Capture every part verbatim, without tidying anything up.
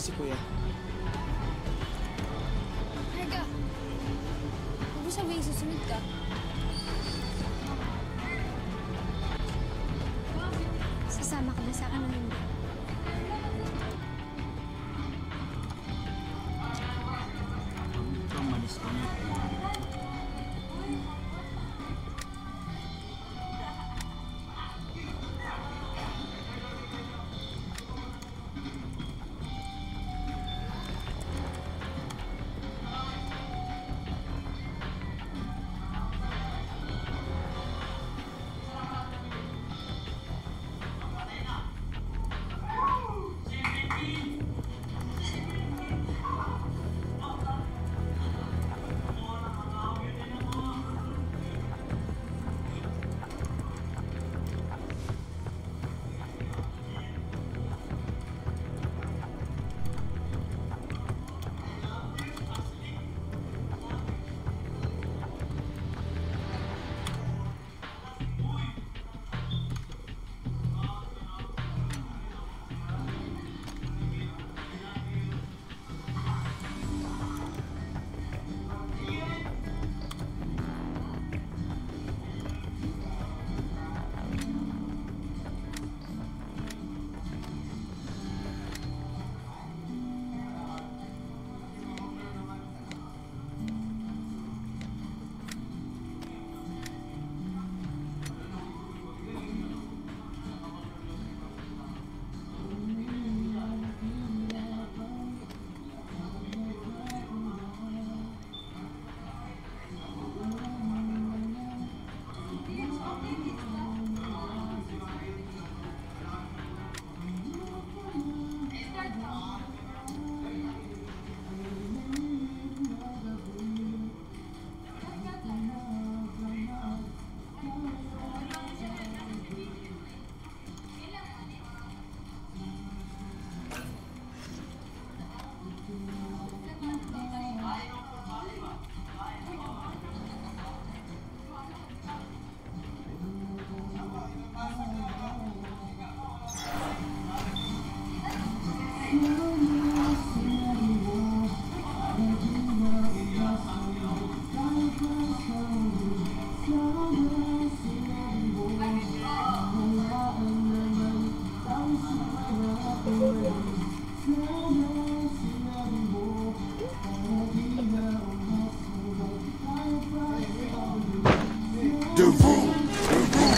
si Kuya. Harga, huwag mo sabihin susunod ka. Sasama ka ba sa akin o hindi? Ito, malis ko na. The rule, the rule,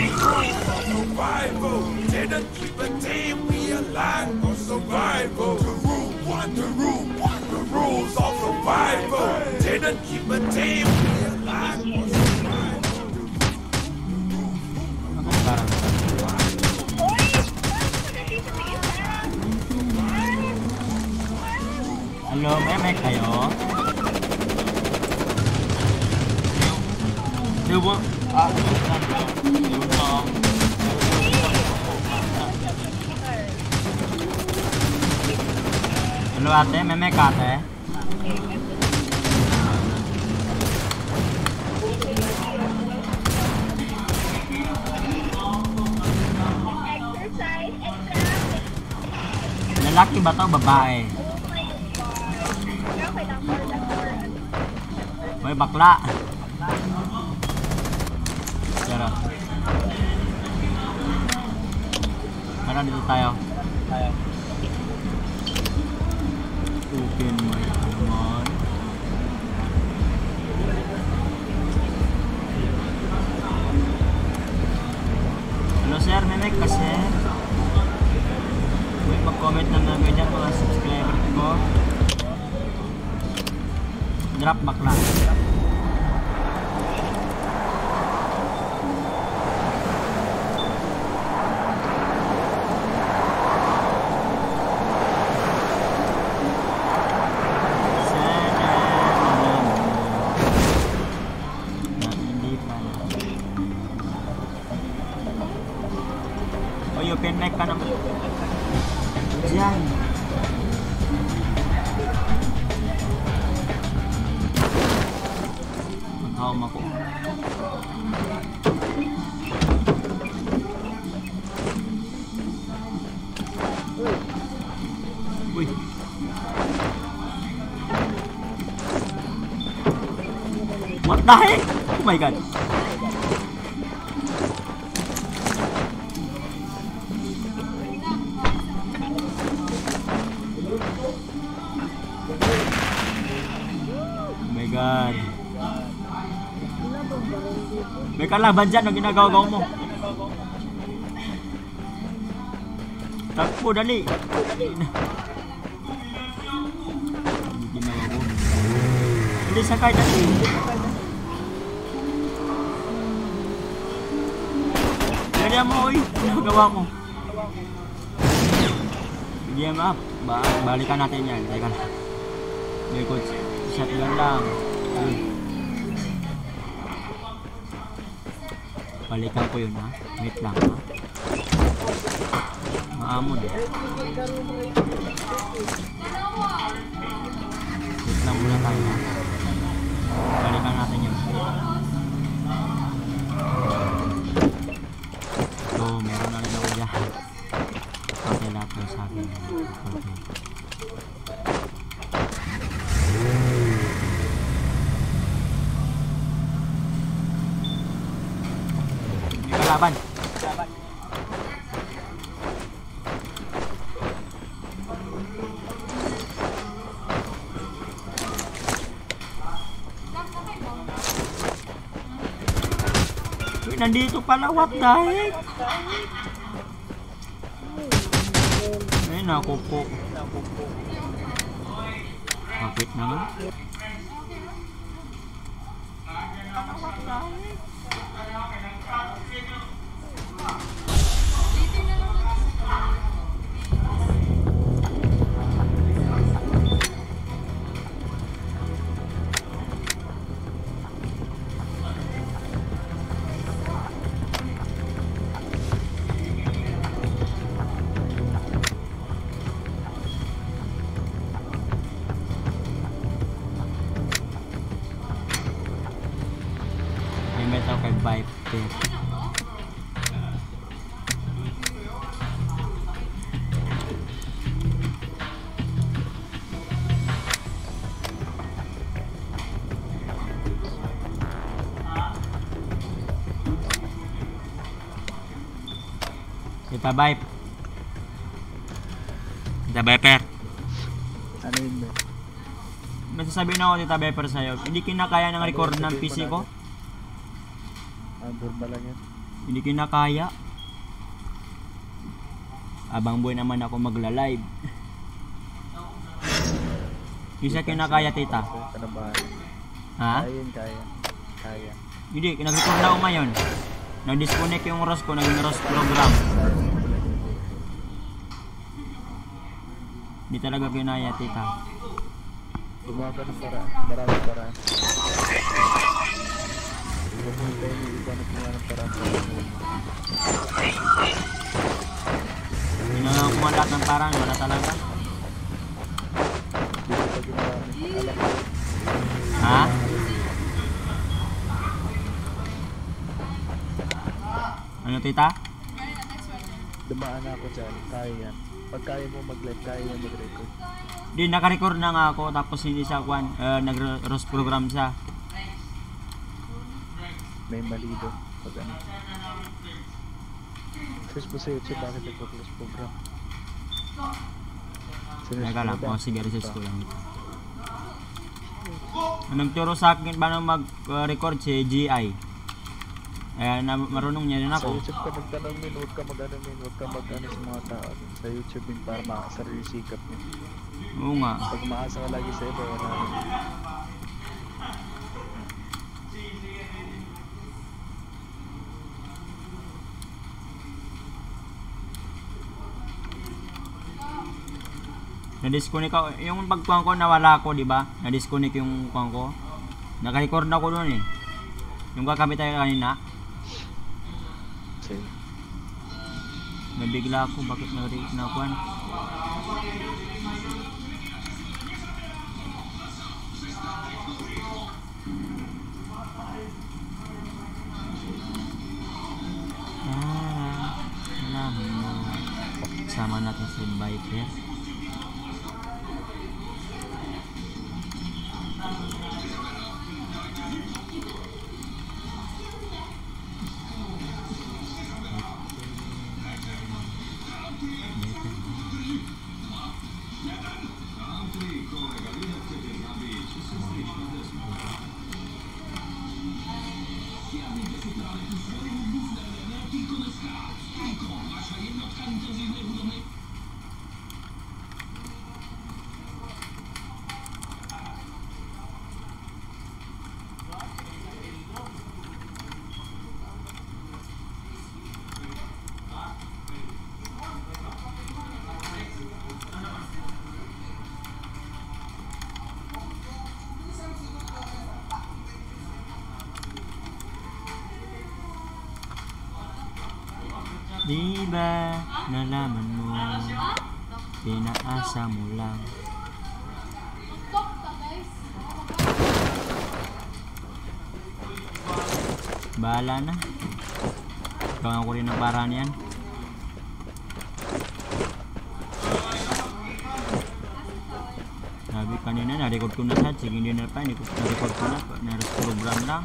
survival. Didn't keep a team, we aligned for survival. The rule, what the rule, what the rules of survival. Didn't keep a team, we aligned for survival. Halo, memek kayo? Diba? Ah, halo ate, memek ate. Lalaki ba to babae? Boy bakla. Tara. Tara dito tayo. Open my command. Hello sir, memek ka sir. May mag-comment na namin dyan mga subscriber ko. Drop back lang. O, open mic ka naman. Diyan. What the heck? Oh my god. Oh my god. May kalaban dyan, ang ginagawa mo. Takbo, dali. Hindi ginawa ko. Hindi sakay, dali. Kaya mo, oy. Ginagawa ko. Bigyan mo up. Ba balikan natin yan. Teka lang. May coach. Shotgun lang. Uy. Balikan ko yun, ha. Wait lang, ha. Maamon eh. Wait lang muna tayo, ha. Balikan natin yun. So, meron na rin ako dyan. Okay, lahat na sa akin. Okay. May kalaban. Uy, nandito pala, what the heck? Ay, naku po. Kapit na nga. Metal kay Viper. Tita Viper. Tita Viper. Ano yun ba? May sasabihin ako, Tita Viper, sa'yo. Hindi kinakaya ng record ng P C ko. Andor ba lang yan? Hindi kinakaya. Abang boy naman ako magla-live. Isa kinakaya, tita. Kanabahan. Ha? Kaya yun, kaya. Kaya. Hindi, nag-record na ako ngayon. Nag-disconnect yung R O S ko, naging R O S program. Hindi talaga kinaya, tita. Gumawa ka ng paraan. Maraming paraan. Iba mo tayo yung iba na gumawa ng paraan. Hindi na ako lahat ng parang, wala talaga. Hindi ko pa ginawa. Alam ko. Ha? Ano, tita? Dumaan na ako dyan. Kaya yan. Pag kaya mo mag-live, kaya yan mag-record. Hindi, naka-record na nga ako, tapos hindi siya, kwan, uh, nag-R O S program siya. May mali doon. Pag ano. Search mo sa YouTube bakit nag-close program. Teka lang, o sige, research ko lang. Anong turo sa akin ba nang mag-record si G I? Eh, na marunong niya rin Sa ako. YouTube ka nagtanong min, huwag ka mag-ano min, huwag ka mag-ano sa mga tao. Sa YouTube min para makasarili sikap min. Oo nga. Pag maasa ka lagi sa iba, wala. Na-disconnect ako. Yung pagkuhan ko, nawala ko, di ba? Na-disconnect yung kuhan ko. Naka-record ako doon eh. Yung kakamit tayo kanina. Sige. Nabigla ako. Bakit na-kuhan? Ah, alam mo. Sama natin si Viper. Di ba nalaman mo, pinaasa mo lang. Talk ka, guys. Bahala na. Gawin ko rin ng paraan yan. Sabi kanina, na-record ko na sa sige hindi na pa, na-record ko na, na-record program lang.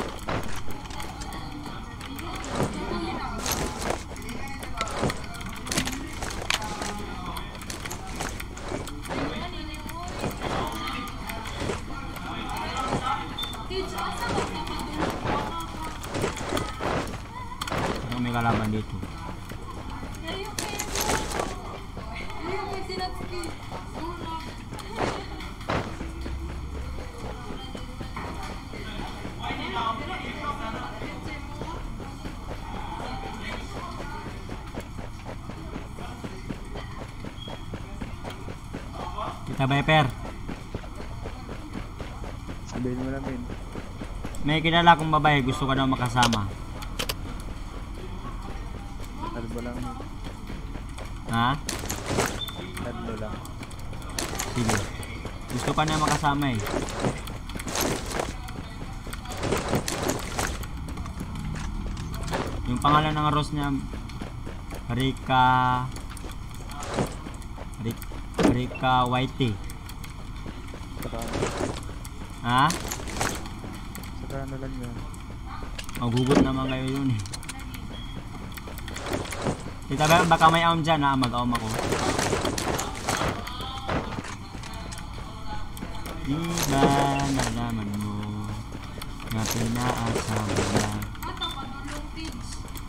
Kids, asa ba ka matulog? Ano may kalaban dito? Layo kayo. Layo kayo Sinatsuki. Kita Viper. Sabihin mo namin. May kilala kong babae, gusto ka daw makasama. Kalbo lang. Ha? Kalbo lang. Sige. Gusto ka na makasama eh. Yung pangalan ng arroz niya, Rika... Rika, Rika Whitey. Saka, Ha? saka ano lang yan. Magugot naman kayo yun eh. Tita ba, baka may aum dyan ha, mag-aum ako. Di ba nalaman mo na pinaasa mo lang? Ata ka tulog, kids.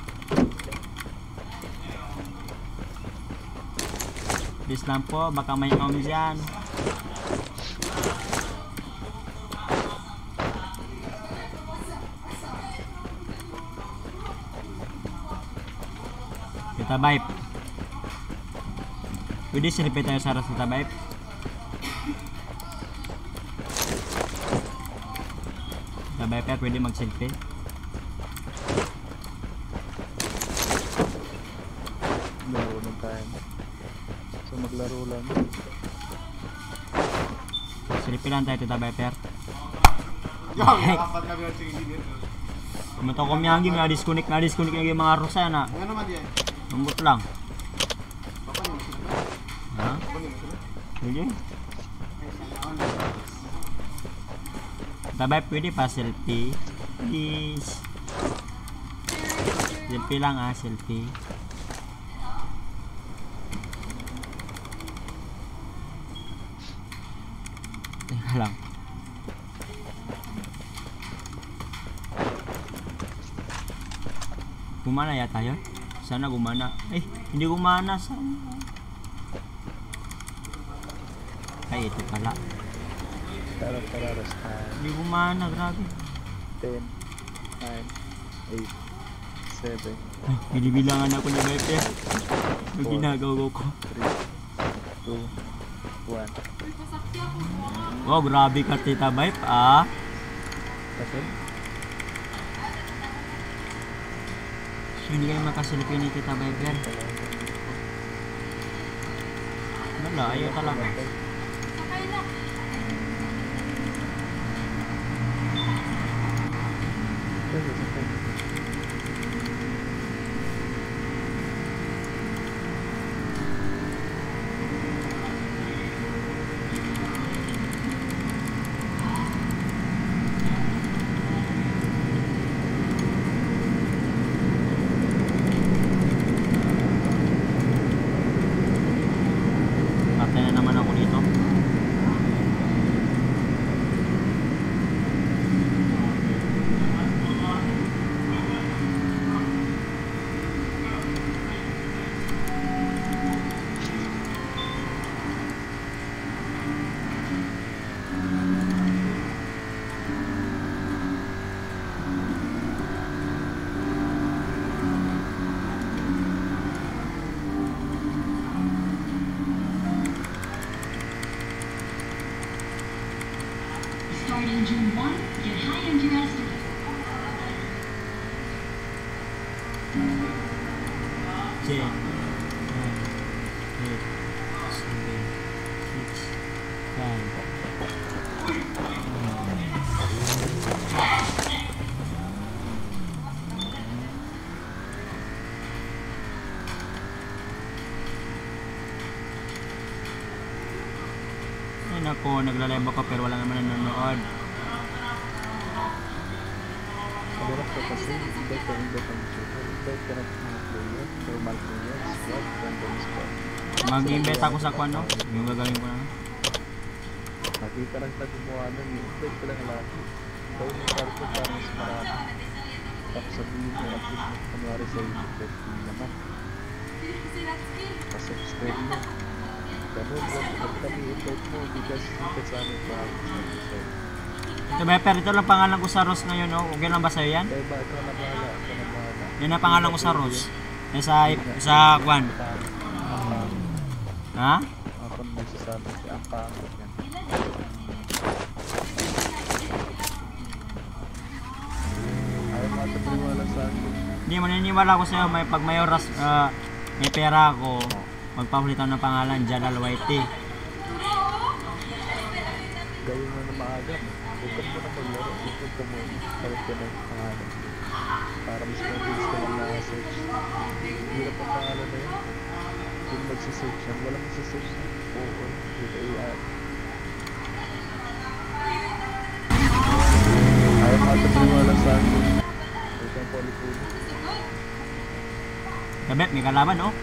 Please lang po, baka may aum dyan. Tita Vipe. Pwede silipin tayo sa aras Tita Vipe? Tita Vipe, pwede mag-selfie? Laro lang tayo. So maglaro lang. Selfie lang tayo Tita Viper. Yo, nakapat na rin sa engineer. Kumato ko miyang yung na-disconnect, na-disconnect yung mga rosa na. Ano naman yan? Lambot lang. Papanin mo sila. Ha? Papanin mo sila. Pwede? Ay, salaon. Tita Vipe, pwede pa selfie? Please. Selfie lang ah, selfie. Teka lang. Gumana yata yun? Sana gumana. Eh, hindi gumana. Sana. Ay, ito pala. Tara, tara, ras time. Hindi gumana, grabe. ten, nine, eight, seven, Ay, binibilangan ako ni Viper. Ang ginagawa ko. three, two, one. Uy, pasakti ako. Mga. Wow, grabe ka Tita Vipe ah. Kasi, Hindi kayo makasilipin ni Tita Viper. Wala, ayaw talaga. Sakay na. kasi, kasi. Patay na naman ako dito. starting June first, get high on your estimate. ten, nine, eight, seven, six, five. Ay nako, nagla-live ako pero wala naman nanonood. Magalak ka kasi, invite ka, invite ang channel. Invite ka na mga player, normal player, squad, random squad. Mag-invite ako sa kwan, no? Yung gagawin ko na. Nakita lang tayo gumawa nun, invite ka lang lagi. Ikaw yung parto para mas marami. Tapos sabihin mo, upload mo, kunwari sa YouTube, invite mo naman. Pa-subscribe mo. Ganun, wag kami invite mo, because invite sa amin pa ako sa episode. Ito ba, pero ito lang pangalan ko sa Rose ngayon, no? Okay lang ba sa'yo yan? Kaya ba, ikaw na bahala, ikaw na bahala. Yan ang pangalan ko sa Rose. Eh, sa, sa kwan. Ha? Ako na nagsasabi, ang pangit yan. Ayaw mga tabriwala sa akin. Hindi, maniniwala ko sa'yo, may, pag may oras, ah, may pera ako, magpapulitan ng pangalan, Jalal Whitey. Gawin mo na maaga. Huwag ka muna maglaro. Huwag ka muna. Palit ka ng pangalan. Para mas mabilis ka lang na-search. Hirap ang pangalan na yun. Kung magsisearch yan, walang magsisearch na. Oo, with A I. Ayaw mga tabriwala sa akin. Huwag kang poli-poli. Gabi, may kalaban, no?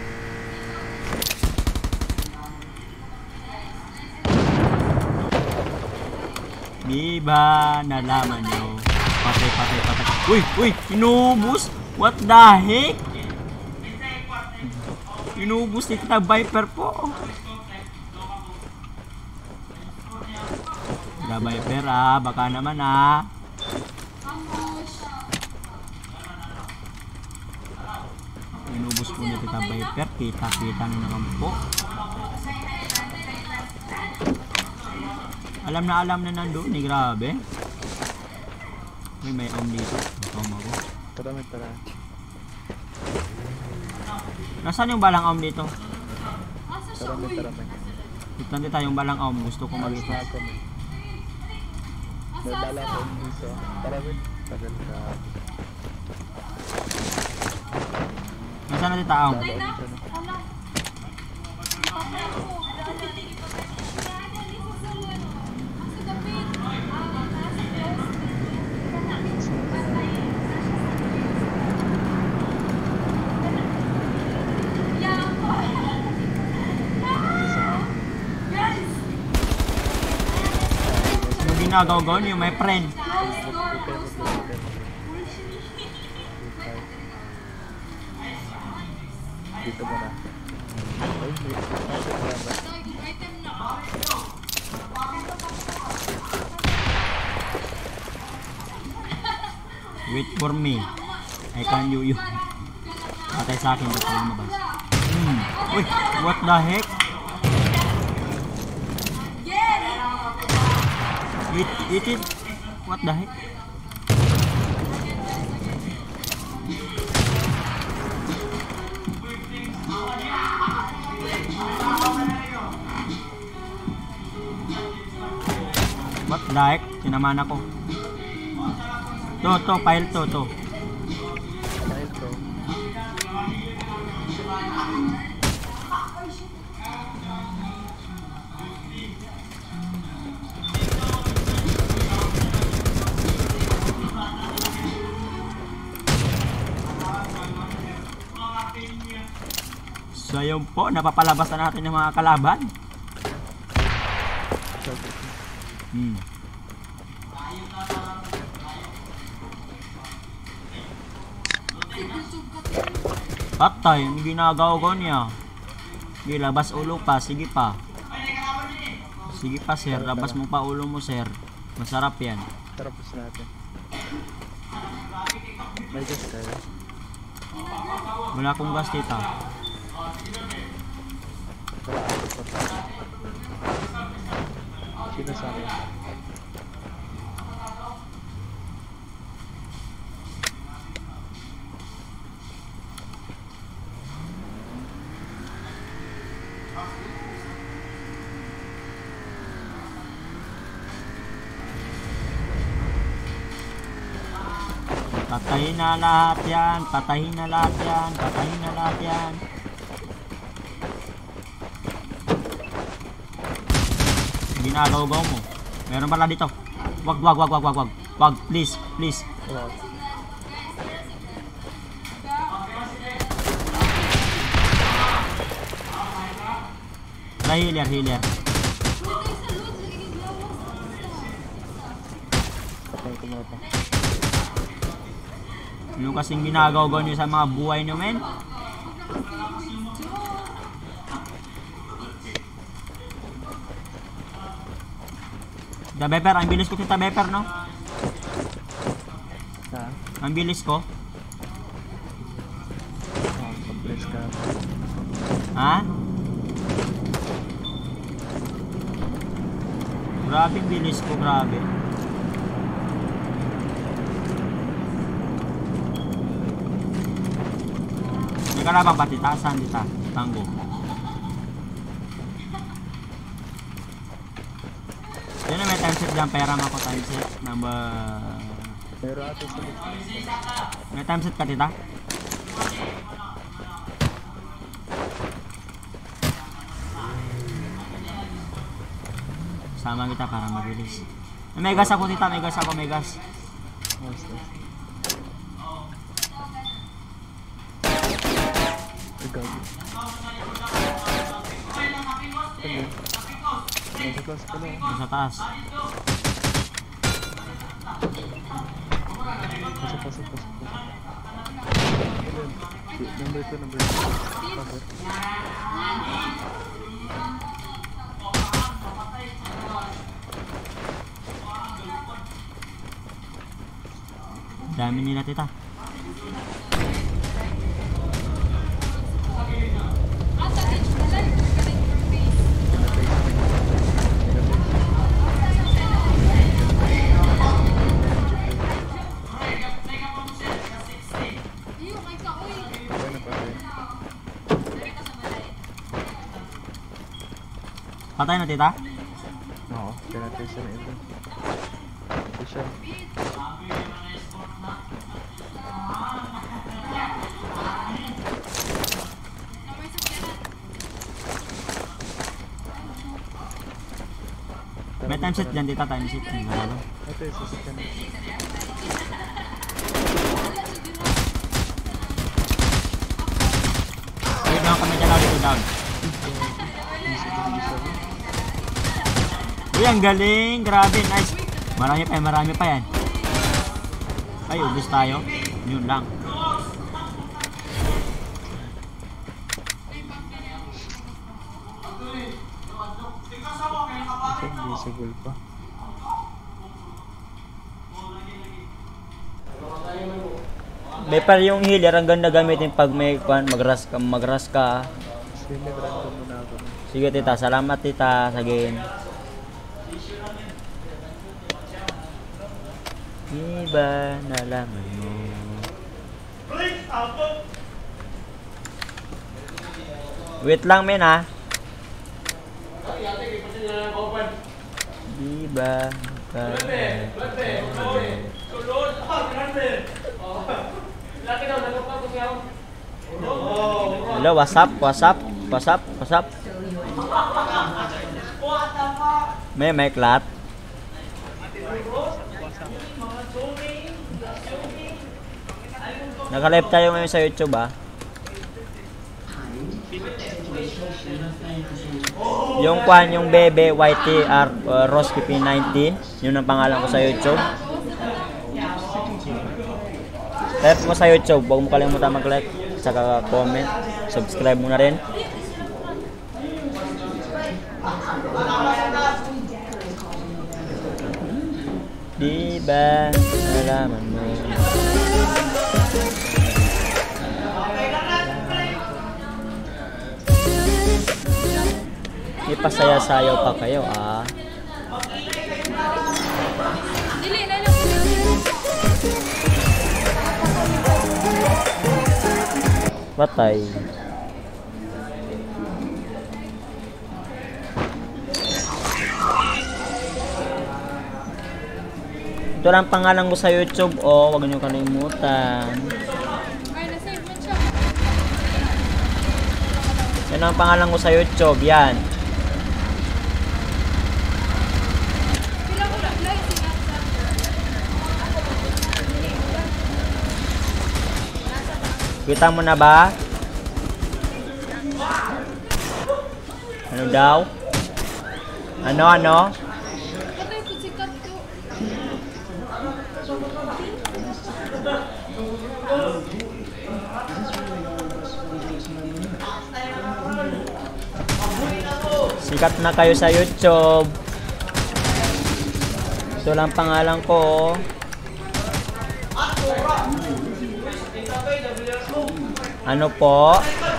Di ba nalaman nyo? Patay, patay, patay. Uy, uy! Inubos! What the heck? Inubos ni kita Viper po. Kita Viper ah, baka naman ah. Inubos po ni kita Viper. Kita-kita nyo naman po. Alam na alam na nandun, eh, grabe. Uy, may om dito. Om ako. Tara, may tara. Nasaan yung balang om dito? Tara, may tara, may. Dito nandito tayong balang om. Gusto ko Alis makita. na ako, may. May bala ko dito. Tara, may. Tagal ka. Nasaan na dito om? Bala ko dyan. Ano ginagawa niyo, my friend? Dito mo na. Ay, may Wait for me. I can you you. Patay sa akin ito lumabas. Hmm. Uy, what the heck? It, it, it. What the heck? What the heck? Sinaman ako. To, to, file to, to. Dahil to. So yun po, napapalabas na natin yung mga kalaban. Hmm. Patay, ang ginagawa ko niya. Sige, labas ulo pa, sige pa. Sige pa sir, labas mo pa ulo mo sir. Masarap yan. Tapos natin. May gas tayo. Wala akong gas tita. Wala ako pa. Sino sa akin? Patayin na lahat yan. Patayin na lahat yan. Patayin na lahat yan. Ginagaw-gaw mo. Meron pala dito. Wag, wag, wag, wag, wag, wag. Wag, please, please. Wala. Try healer, healer. Patay ko muna pa. Yung kasing ginagawa nyo sa mga buhay nyo, men. Tita Beper, ang bilis ko, Tita Beper, no? Ha? Ang bilis ko. Oh, complex ka. Ha? Grabe ang bilis ko, grabe. May kalabang pa, Tita? Saan, Tita? Tango. Yun na, may time set dyan. Pera mo ako time set. Number... Pero ate sa May time set ka, Tita? Sama kita para mabilis. May gas ako, Tita. May gas ako, may gas. Nice, nice. Ay, gabi. Ano? Nasa class ka na. Sa taas. Pasok, pasok, pasok, pasok. Ayun. Number two, number two. Cover. Dami nila, Tita. Patay na patay. Patay na, Tita? Oo, penetration na ito. Ito siya. May time set dyan, Tita. Time set. Ang lalo. Ito yung sasakyan. Wait lang kami dyan dito down. Uy, ang galing. Grabe, nice. Marami pa yan, marami pa yan. Ay, ubus tayo. Yun lang. Ito invisible pa. Beper yung healer, ang ganda gamitin pag may kwan, magras ka, magras ka. Sige, random muna ako. Sige, Tita. Salamat, Tita. Sa game. Iba nalaman mo. Wait lang, men, ha? Diba ka? Hello, what's up? What's up? What's up? What's up? May may klat. Naka-live tayo ngayon sa YouTube, ah. Yung kwan, yung Bebe Y T R uh, Roski P nineteen, yun ang pangalan ko sa YouTube. Type mo sa YouTube, huwag mo kalimutan mag-like, saka comment, subscribe mo na rin. Diba nalaman mo? Ipasaya-sayaw pa kayo, ah. Dili, na lang. Patay. Ito lang pangalan ko sa YouTube. Oh, huwag niyo kalimutan. Ay, na-save mo siya. Yan ang pangalan ko sa YouTube. Yan. Pila ko lang lang sinasa. Kita mo na ba? Ano daw? Ano, ano? Patay ko sikat ko. Sikat na kayo sa YouTube. Ito lang pangalan ko. Ano po?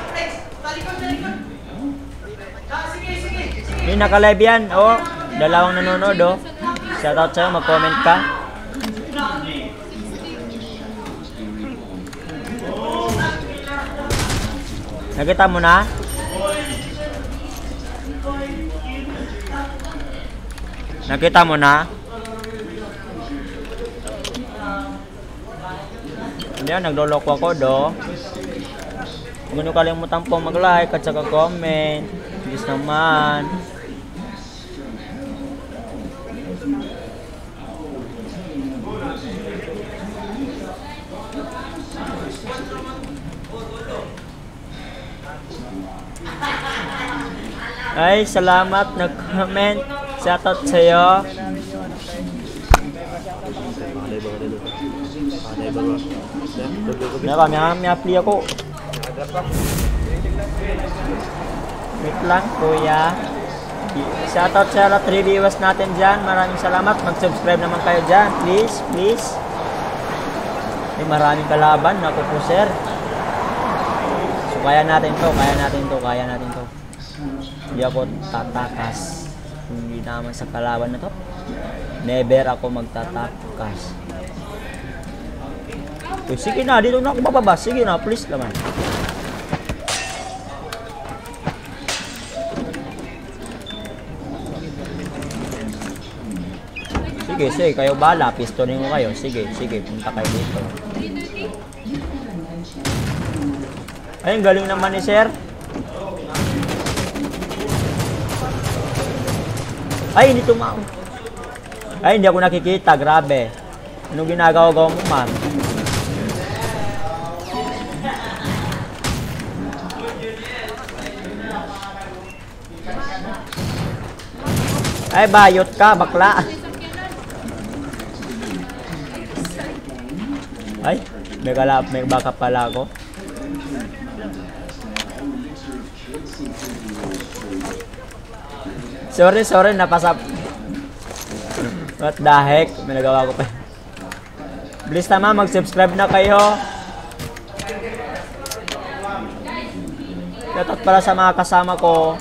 Hindi, naka-live yan. Oh, dalawang nanonood, oh. Shoutout sa'yo, mag-comment ka. Nakita mo na? Nakita mo na? Hindi, nagloloko ako, do. Huwag niyo kalimutan po mag-like at saka comment. Please naman. Ay, salamat. Nag-comment. Shoutout sa'yo. Naka, may, may apply ako. Wait lang, kuya. Shoutout sa lahat three viewers natin dyan. Maraming salamat. Mag-subscribe naman kayo dyan. Please, please. May maraming kalaban. Naku po, sir. So, kaya natin to. Kaya natin to. Kaya natin to. Hindi ako tatakas. Hindi naman sa kalaban na to. Never ako magtatakas. So, sige na. Dito na ako bababa. Sige na. Please naman. Sige, sige. Kayo bala. Pistonin mo kayo. Sige, sige. Punta kayo dito. Ay, galing naman ni sir. Ay, hindi tumao. Ay, hindi ako nakikita. Grabe. Anong ginagawa-gawa mo, man? Ay, bayot ka, bakla. Ay, may kalap, may baka pala ako. Sorry, sorry, napasap. What the heck? May nagawa ko pa. Please naman, mag-subscribe na kayo. Shoutout pala sa mga kasama ko.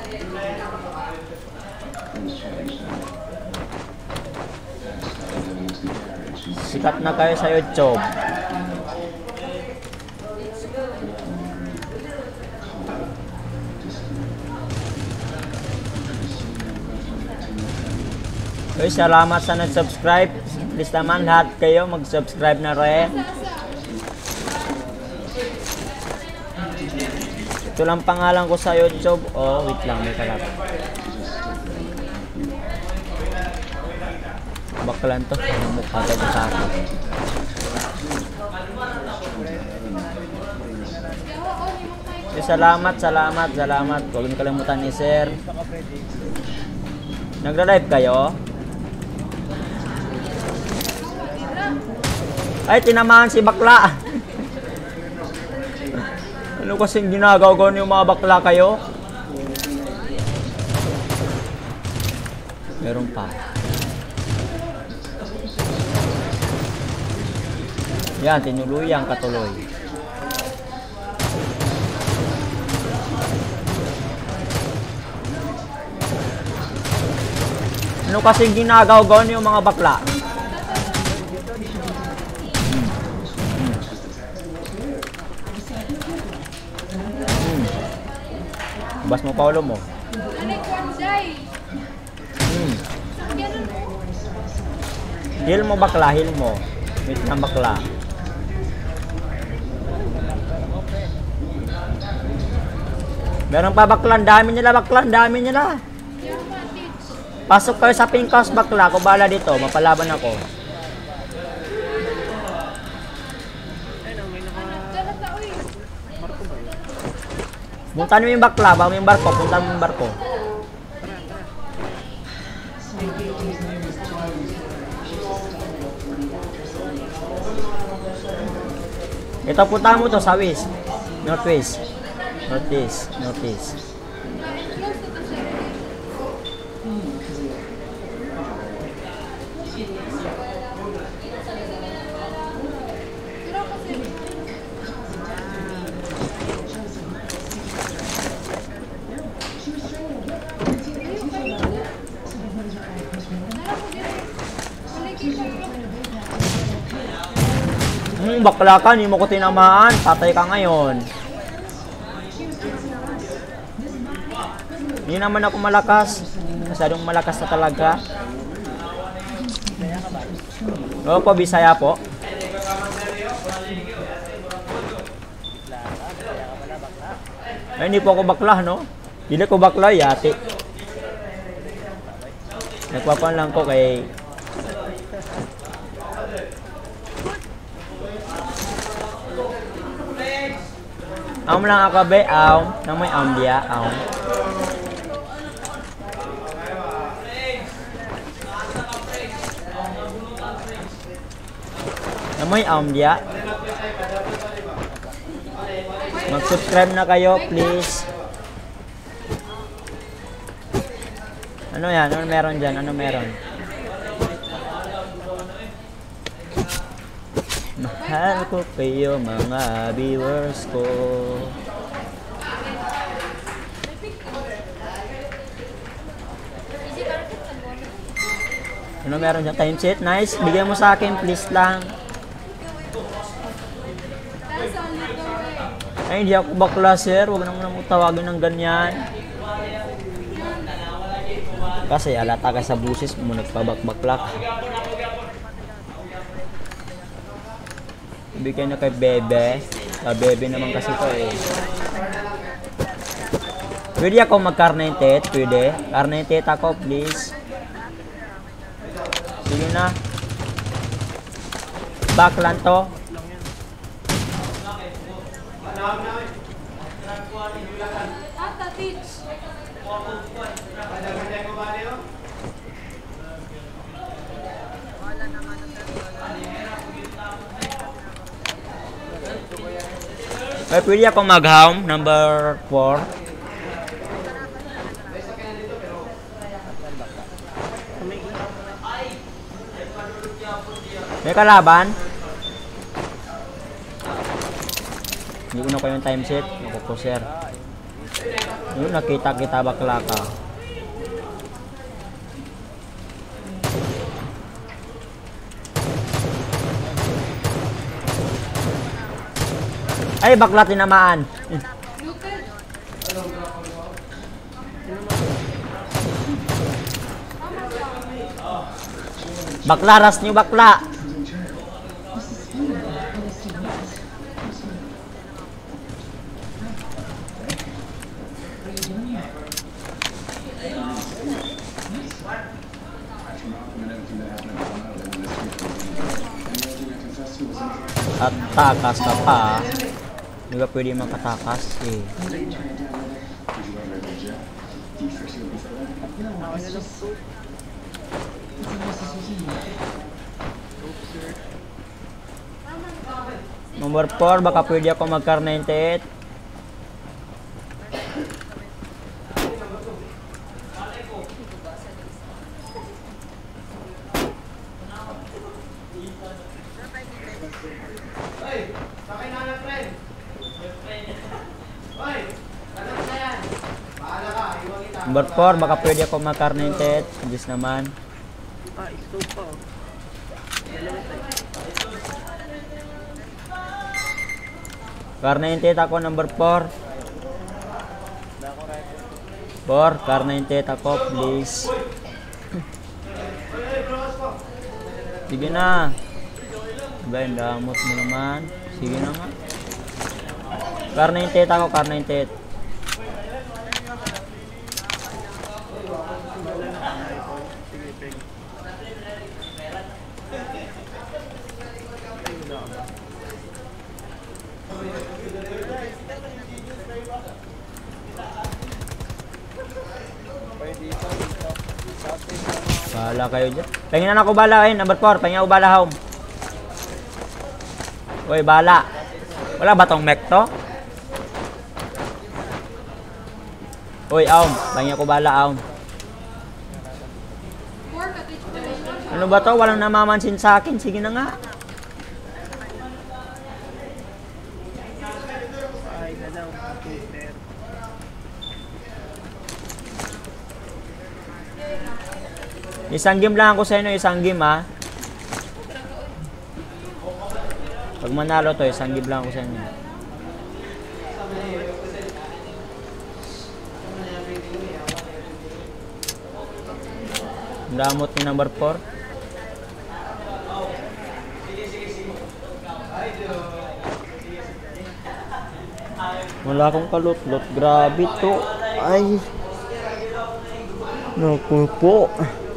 Sikat na kayo sa YouTube. Okay, salamat sa nag-subscribe. Please naman lahat kayo mag-subscribe na rin. Ito lang pangalan ko sa YouTube. Oh, wait lang, may kalap. Baklan to. Ang mukha tayo sa akin. Okay, salamat, salamat, salamat. Huwag niyo kalimutan ni sir. Nagra-live kayo? Ay, tinamaan si bakla. Ano kasing ginagawa niyo mga bakla kayo? Meron pa. Yan, tinuluyang katuloy. Ano kasing ginagawa niyo mga bakla? Bas mo paulo mo. Anay kwanjay. Hmm. Sakyanan mo. Heal mo bakla, heal mo. Wait lang bakla. Meron pa bakla, ang dami nila bakla, ang dami nila. Pasok kayo sa pink house bakla, ako bala dito, mapalaban ako. Puntahan mo yung bakla, bago yung barko, puntahan mo yung barko. Ito, puntahan mo to sa west, northwest, northeast, northeast. Hmm, bakla ka, hindi mo ko tinamaan. Patay ka ngayon. Hindi naman ako malakas. Masyadong malakas na talaga. Opo, Bisaya po. Ay, hindi po ako bakla, no? Hindi ko bakla, yati. Nagpapan lang ko kay... Aum lang ako be, aum. Namoy aum dia, aum. Namoy aum dia. Mag-subscribe na kayo, please. Ano yan? Ano meron dyan? Ano meron? Mahal ko kayo mga viewers ko. Ano meron dyan? Time set? Nice. Bigyan mo sa akin please lang. Ay, hindi ako bakla sir. Huwag naman mo tawagin ng ganyan. Kasi alata ka sa busis mo nagpabakbaklak. Bigyan na kay Bebe. Ah, Bebe naman kasi to eh. Pwede ako mag-carneted? Pwede. Carneted ako, please. Sige na. Back lang to. Ata, teach. Ay, pwede ako mag-home, number four. May kalaban? Hindi ko na ko yung time set. Naku po, sir. Yun, nakita-kita bakla ka. Ay, bakla tinamaan. Bakla, ras nyo bakla. At takas ka pa. Hindi ka pwede makatakas eh. Number four, baka pwede ako mag-car ninety-eight. Number four, baka pwede ako mag-car ninety-eight. Diyos naman. Ah, ito pa. Car ninety-eight ako, number four. four, car ninety-eight ako, please. Sige na. Ben, damot mo naman. Sige na nga. Karna yung tet ako, karna yung tet. Bahala kayo dyan. Penginan ako bala eh. Number four. Penginan ako bala home. Uy, bala. Wala ba tong mech to? Uy, aum. Penginan ako bala aum. Ano ba to? Walang namamansin sa akin. Sige na nga. Isang game lang ako sa inyo, isang game ha. Pag manalo to, isang game lang ako sa inyo. Damot ni number four. Wala akong kalot-lot. Grabe to. Ay. Naku po.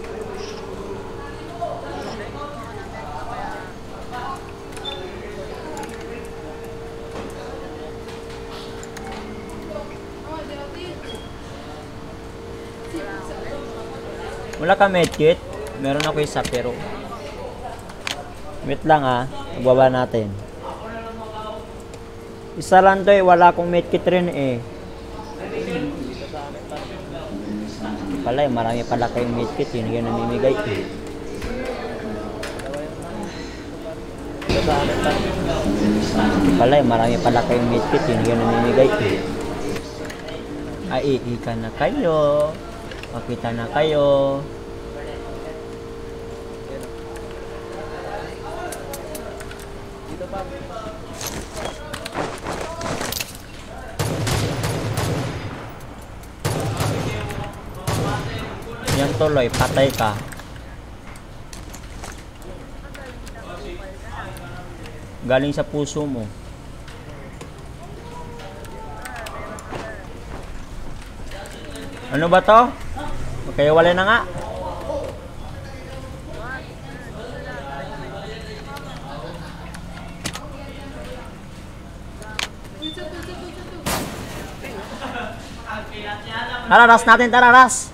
Wala ka medkit? Meron ako isa pero wait lang ah, magbaba natin. Isa lang to eh, wala akong medkit rin eh. Pala eh, marami pala kayong medkit, yun yung namimigay eh. Pala eh, marami pala kayong medkit, yun yung namimigay eh. Ay, iika na kayo. Makita na kayo. Yan tuloy, patay ka. Galing sa puso mo. Ano ba to? Okay, wala na nga. Tara, ras natin, tara, ras.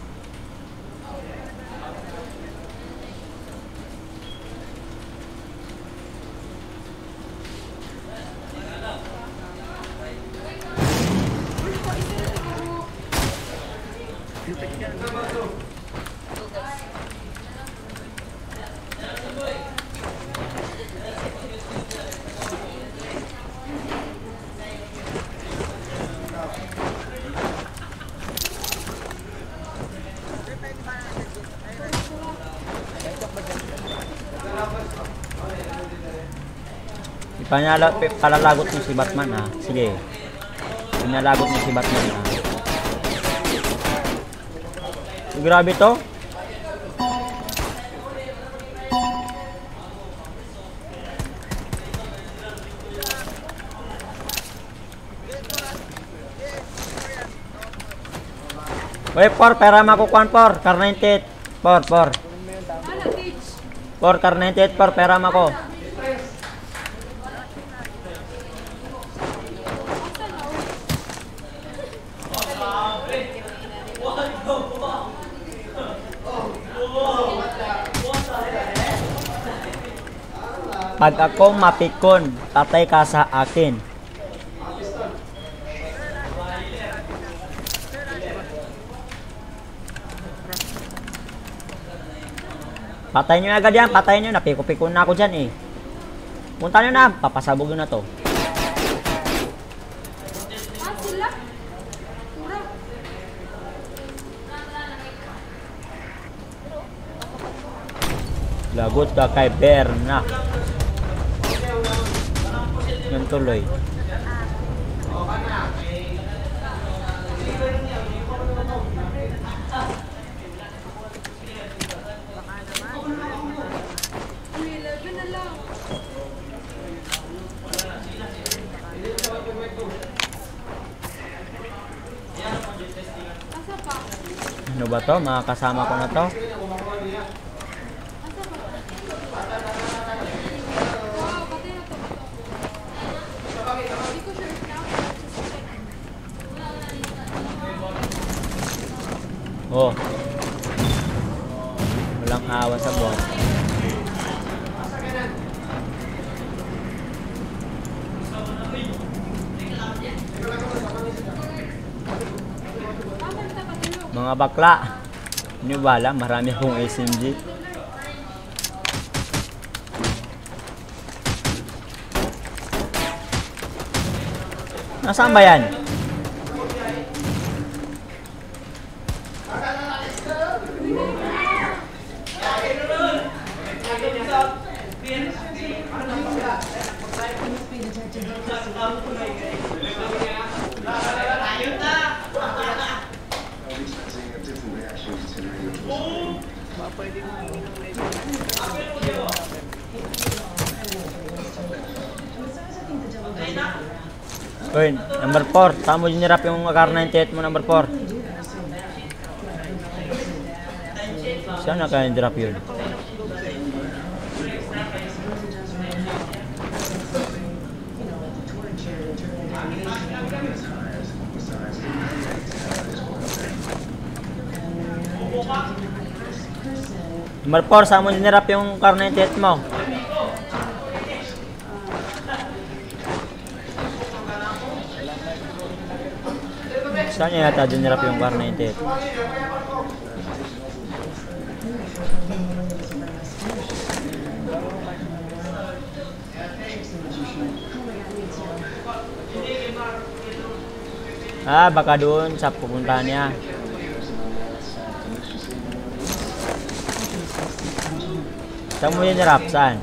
Panala, palalagot niyo si Batman ha. Sige. Pinalagot niyo si Batman ha. Grabe to. Wait, por, pera makukuhan por. Karnaintit. Por, por. Por, karnaintit, por, pera mako. Pag ako mapikon, tatay ka sa akin. Patayin nyo agad yan, patayin nyo. Napiko-pikon na ako dyan eh. Punta nyo na, papasabog na to. Lagot ka kay Berna. Yan tuloy. ba to? Mga kasama ko na to. Oh. Walang awa sa bot. Mga bakla. Hindi ba alam? Marami akong S M G. Nasaan ba yan? Uy, number four. Saan mo dinirap yung K ninety-eight mo, number four? Saan na kaya dinirap yun? Number four, saan mo dinirap yung K ninety-eight mo? Saan niya yata dinirap yung K ninety-eight? Ah, baka doon sa pupuntahan niya. Saan mo dinirap? Saan?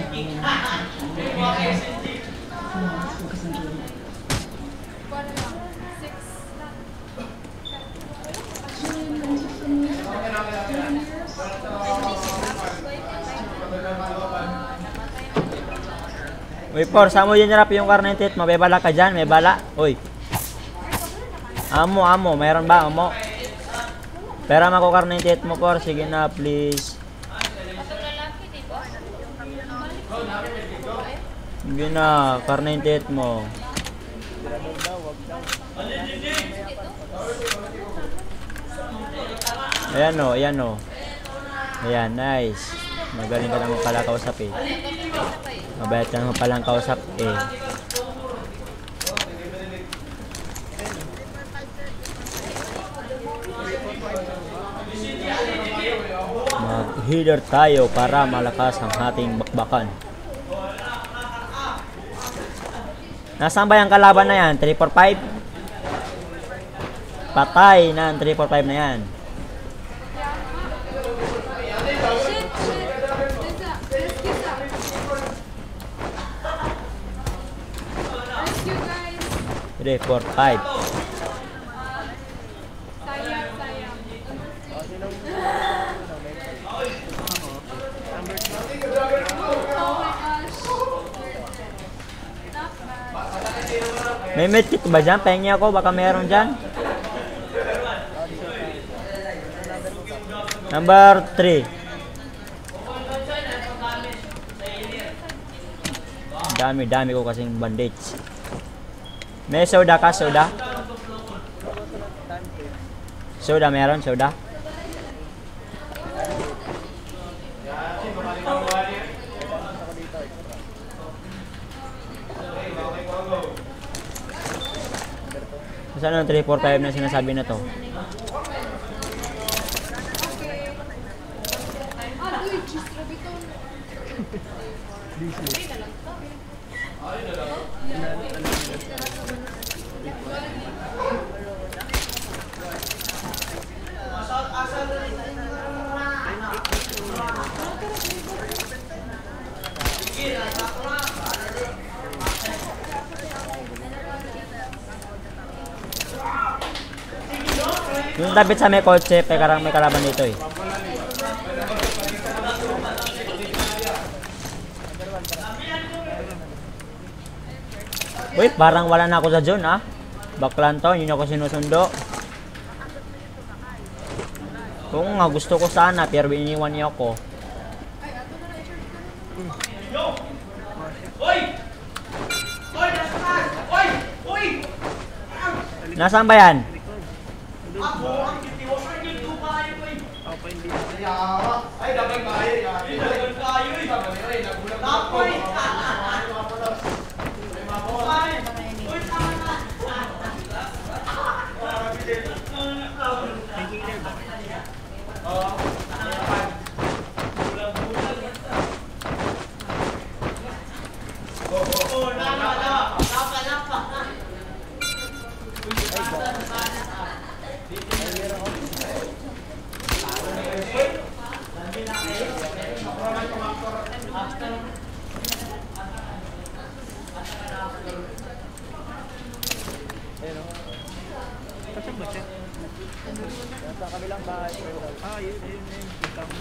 Uy, Por, saan mo dinirap yung K ninety-eight mo? May bala ka dyan? May bala? Uy. Amo, amo. Mayroon ba, amo? Pera mo ko K ninety-eight mo, Por. Sige na, please. Sige na, K ninety-eight mo. Ayan o, ayan o. Ayan, nice. Magaling ka naman pala kausap eh. Mabayat ka naman palang kausap eh. Mag-healer tayo para malakas ang ating bakbakan. Nasaan ba yung kalaban na yan? three four five? Patay na ang three four five na yan. three four five. May medkit ba dyan? Pahingi ako, baka meron dyan. Number three. Dami-dami ko kasing bandage. May soda ka, soda? Soda meron, soda? Saan ang three four five na sinasabi na to? Yung tapit sa may kotse, may karang may kalaban dito eh. Uy, parang wala na ako sa zone ah. Baklan to, yun ako sinusundo. Oo nga, gusto ko sana, pero iniwan niya ako. Nasaan ba yan? Ay, dapat kayo. Dapat kayo. Nagulat ako. Sa kabilang bahay. Ah, yun, yun, yun. Kita mo.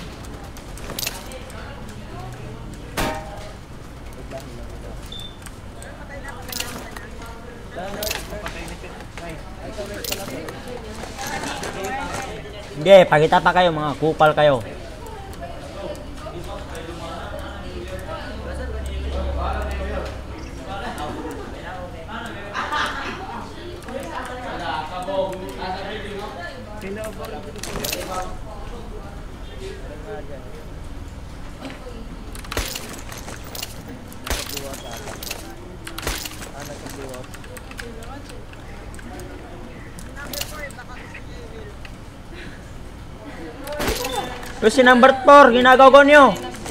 Hindi, pakita pa kayo, mga kupal kayo. Terus si number four, ginagawa nyo.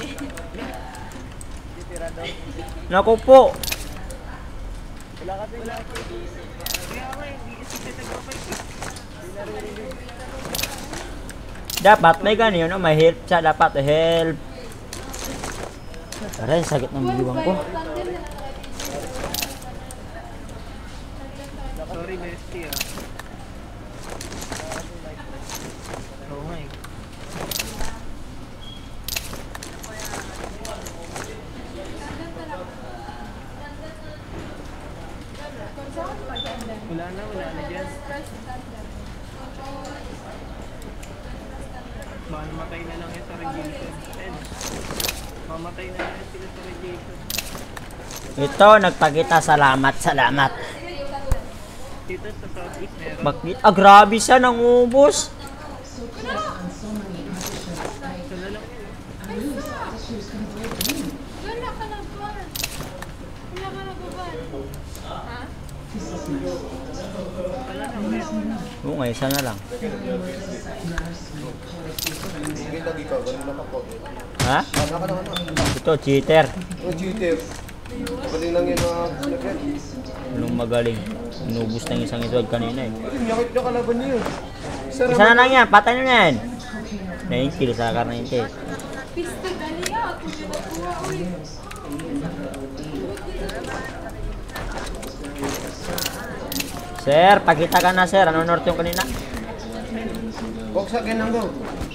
Naku po. Dapat may ganyan, no? May help siya, dapat help. Aray, sakit ng biwang ko. Sorry, bestie, ah. Oo nga eh. Wala na, wala na dyan. Mamatay na lang yan sa radiation. Ed, mamatay na lang sila sa radiation. Ito, nagpakita, salamat, salamat. Dito sa southeast meron. Bakit? Ah, grabe siya, nangubos. Wala lang yun. Wala ka na ba? Wala ka na ba? Ha? Wala lang meron. Oo nga, isa na lang. Sige lagi ka, ganun lang ako. Ha? Ano ka naman? Ito, cheater. Oh, cheater. Pwede lang yun mga nagret. Anong magaling. Inubos na yung isang ito kanina eh. Yakit na kalaban niyo. Isa na lang yan, patay na yan. nine-kill sa kar ninety. Pista dali ah. Kung di nakuha, uy. Sir, pakita ka na sir. Ano north yung kanina? Huwag sa akin lang daw.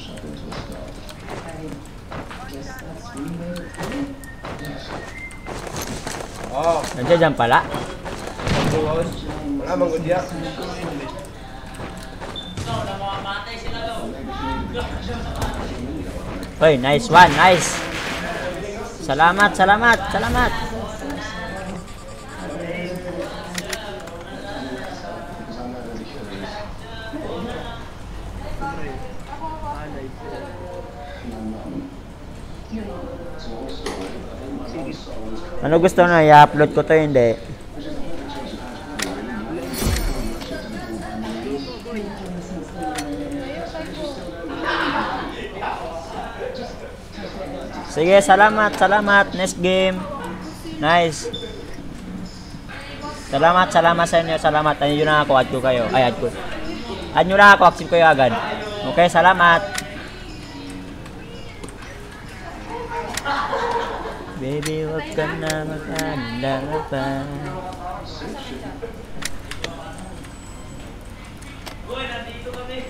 Oh, Nandiyan dyan pala. buwas. Wala mang gudya. Hoy, nice one, nice. Salamat, salamat, salamat. Ano gusto na? I-upload ko to, hindi. Sige, salamat, salamat. Next game. Nice. Salamat, salamat sa inyo. Salamat. Add nyo na ako. Add ko kayo. Ay, add ko. Add nyo na ako. Accept kayo agad. Okay, salamat. Baby, wag ka na mag-anda pa. Uy, nandito kami.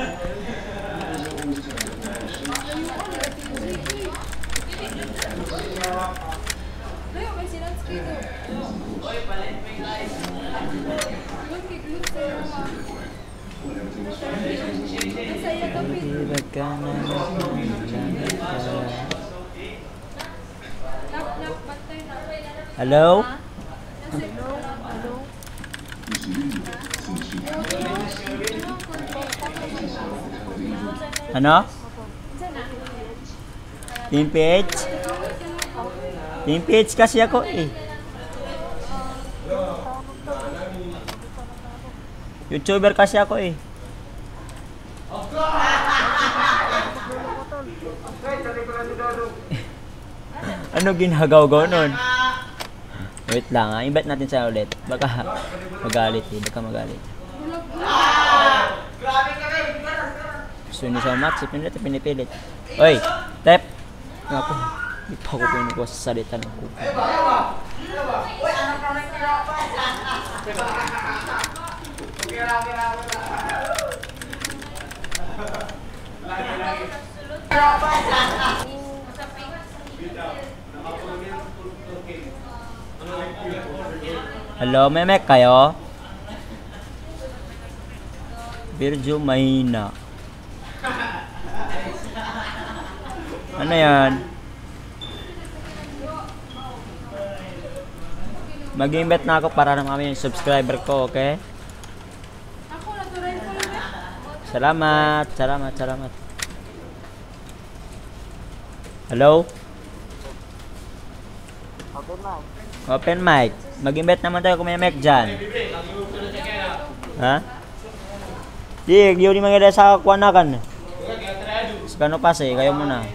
Layo, may sinanski doon. Uy, palit mo yung guys. Good kay Glue, sir. Nasa iyo to, Pete. Ibig ka na langit ka. Knock, knock, bantay na. Hello? Nasa iyo. Hello? Ano? Team P H? Team P H kasi ako eh. YouTuber kasi ako eh. Ano ginagaw-gaw nun? Wait lang ha, invite natin siya ulit. Baka magalit eh, baka magalit. Gusto nyo sa match, pinipilit, pinipilit. Oy, Tep! Ako, di pa ako pinukuha sa salita ng kuko. Hello, memek kayo? Virgil mahina. Ano yan? Mag-invite na ako para na kami yung subscriber ko, okay? Ako, naturay ko lang eh. Salamat, salamat, salamat. Hello? Open mic. Mag-invite naman tayo kung may mic dyan. Ha? Di, yun yung mga sa kuwanakan. Sa kano pa eh, kayo muna.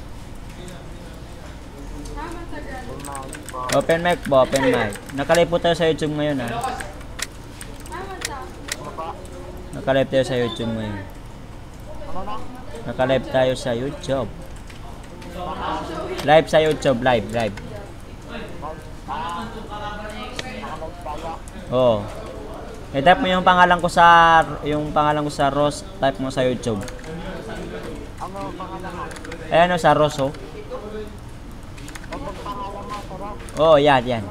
Tama sa gano'n. Open mic po, open mic. Nakalive po tayo sa YouTube ngayon ha. Tama sa. Nakalive tayo sa YouTube ngayon. Nakalive tayo sa YouTube. Live sa YouTube, live, live. Oo. Oh. I-type mo yung pangalan ko sa yung pangalan ko sa Ross, type mo sa YouTube. Ano pangalan mo? Eh ano sa Ross oh? Ano pangalan mo sa Ross? Oo, oh, yan, yan.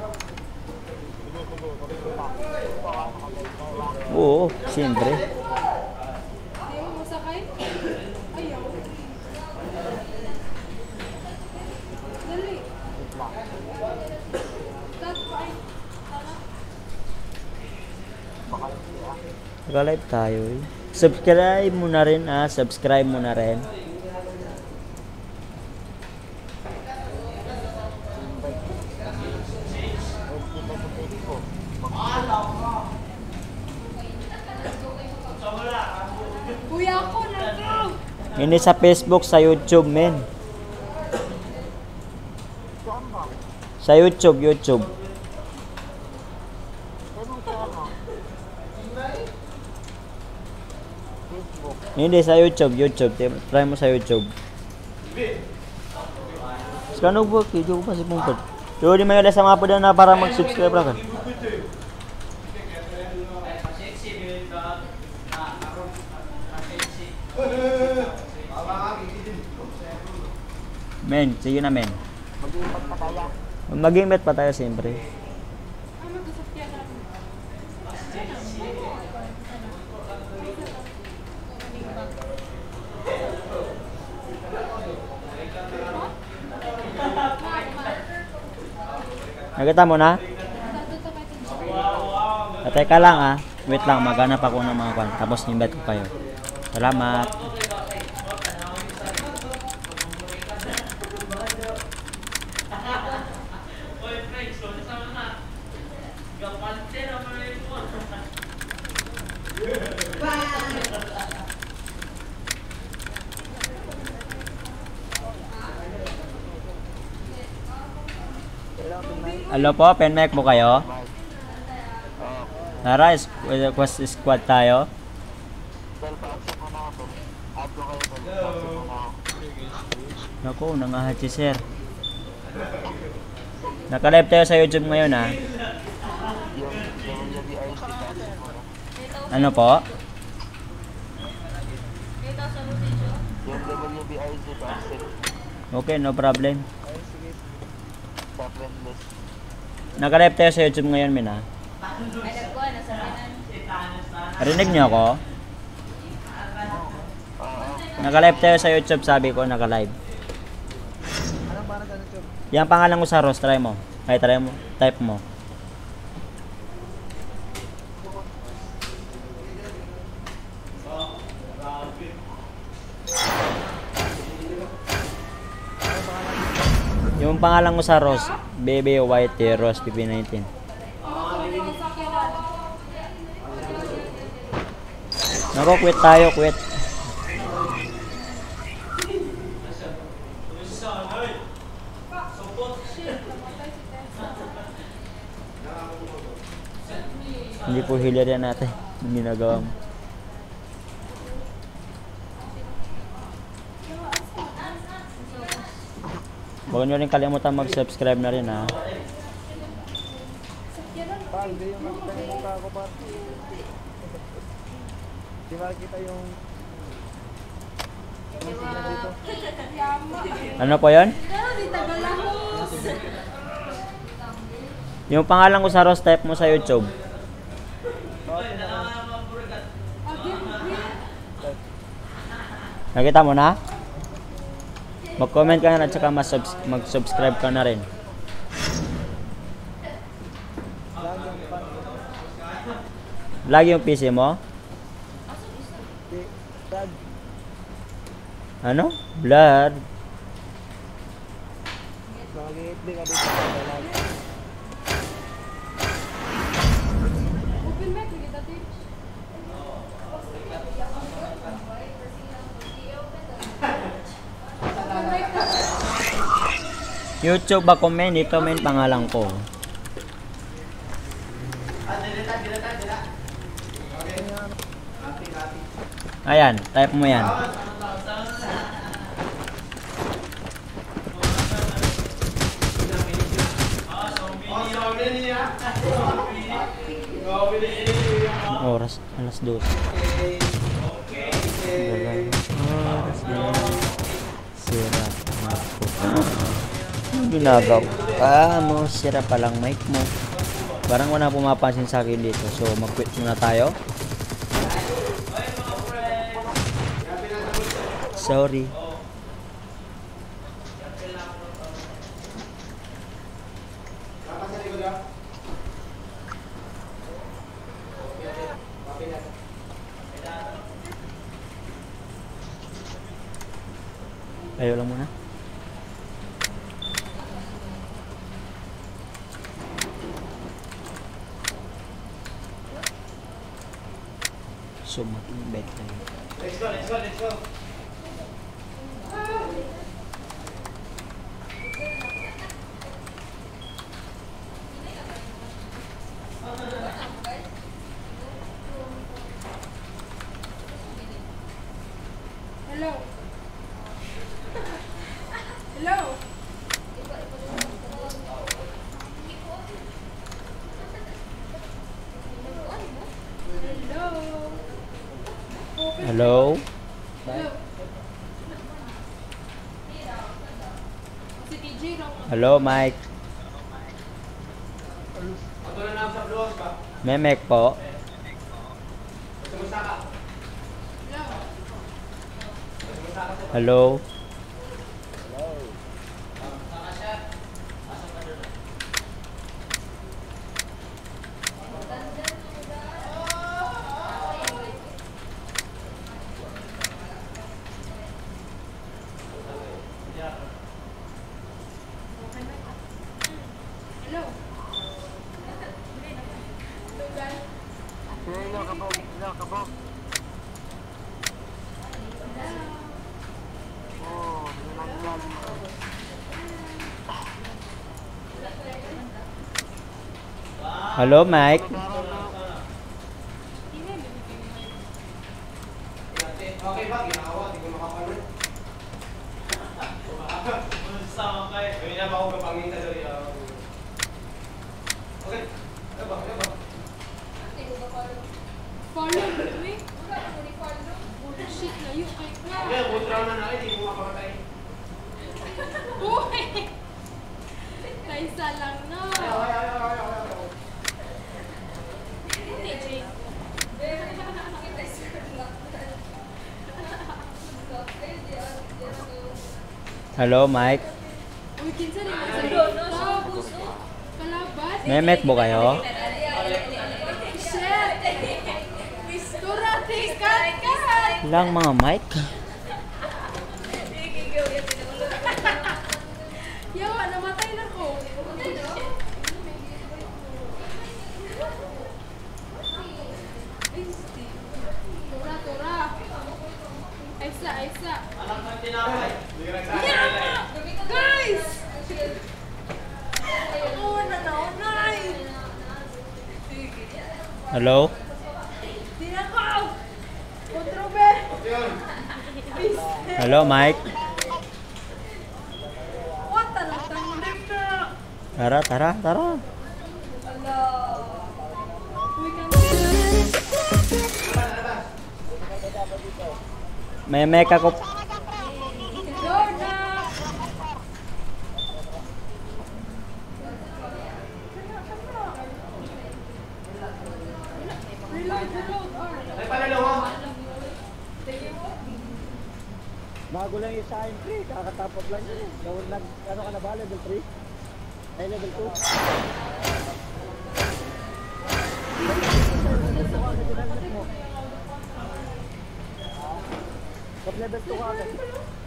Oo, siyempre. Hindi mo masakay? Ayaw. Dali. That fight. Tama. Naka-live tayo eh. Subscribe mo na rin ah, subscribe mo na rin. Kuya ako, nagaw. Hindi sa Facebook, sa YouTube men. Sa YouTube, YouTube. Hindi sa YouTube, YouTube. Try mo sa YouTube. Sekarang buat video pa si Pungkot. Yo di mga sa mga po na para mag-subscribe ra kan. Men, sige na men. Mag-iipat pa tayo. Mag-invite pa tayo siyempre. Ah, mag-usapya ka. Nakita mo na? Atay ka lang ah. Wait lang, maghanap ako ng mga kwan. Tapos invite ko kayo. Salamat. Hello po, penmek mo kayo? Tara, quest squad tayo. Self-accept mo na ako. Add ko kayo. Self-accept mo na ako. Naku, nangahat si sir. Naka-live tayo sa YouTube ngayon ha. Yung W B I C accept mo na. Ano po? Yung W B I C accept. Okay, no problem. Sa friend list. Naka-live tayo sa YouTube ngayon, min ha. Rinig niyo ako? Naka-live tayo sa YouTube, sabi ko, naka-live. Anong pangalan sa YouTube? Yung pangalan ko sa Ross, try mo. Ay, try mo. Type mo. Yung pangalan ko sa Ross, Baby White Ross P P nineteen. Nako, quit tayo, quit. Hindi po healer yan natin. Hindi ginagawa mo. Huwag nyo rin kalimutan mag-subscribe na rin, ha. Pag di yung makita yung mukha ko pa. Di makikita yung yung signal dito. Ano po yun? Di Tagalahos. Yung pangalan ko sa Ross, type mo sa YouTube. Nakita mo na? Mag-comment ka na at saka mas-subs- mag-subscribe ka na rin. Vlog yung P C mo? Dad, Ano? Blood. nakikitli ka dito sa dalag. Open mic, kita din. Open mic na. YouTube ba comment? Dito main pangalan ko. Ayan, type mo yan. Anong oras? Alas dos. Oras din. Sira. Marco. Anong ginagawa? Ah, mo, sira palang mic mo. Parang wala pumapansin sa akin dito. So, mag-quit muna tayo. Sorry. Ayaw lang muna. So, mag-invite tayo. Let's go, let's go, let's go. Hello. Hello. Hello? Hello. Hello. Si T J lang. Hello, Mike. Ako na lang sa vlog ba? Memek po. Kumusta ka? Hello? Hello. Hello, kabog. Hello, kabog. Oh, nanggal. Hello, Mike? Okay ba? Ginawa, di ko makapanood. Sama kayo. Gawin na ba ako kapangita doon? Okay. Ano ba? Ano ba? Follow me. Bullshit na yun. Kay Okay, butraw na na. Hindi mo makamatay. Uy! Kaisa lang na. Ayaw, ayaw, ayaw, ayaw, ayaw. T J. Hello, Mike. Uy, kinsa ni mo sa tapos kalaban. May mic mo kayo? Shit. Tura, kat, kat. Lang mga mic. Yawa, namatay na ko. Tura, tura. Aisa, aisa. Yawa! Guys! Oh, nanaunay! Hello? Tinakaw! Kontrobe! Hello, Mike. What? Tanong tanong na! Tara, tara, tara. Uy, kang May mic ako. Jordan! Reload, reload, alright. Ay, panalawa. Bago lang yung sa pre, kakatapos lang yun eh. Gawin lang, ano ka na ba, level three? Ay, level two. Pag level two ka agad.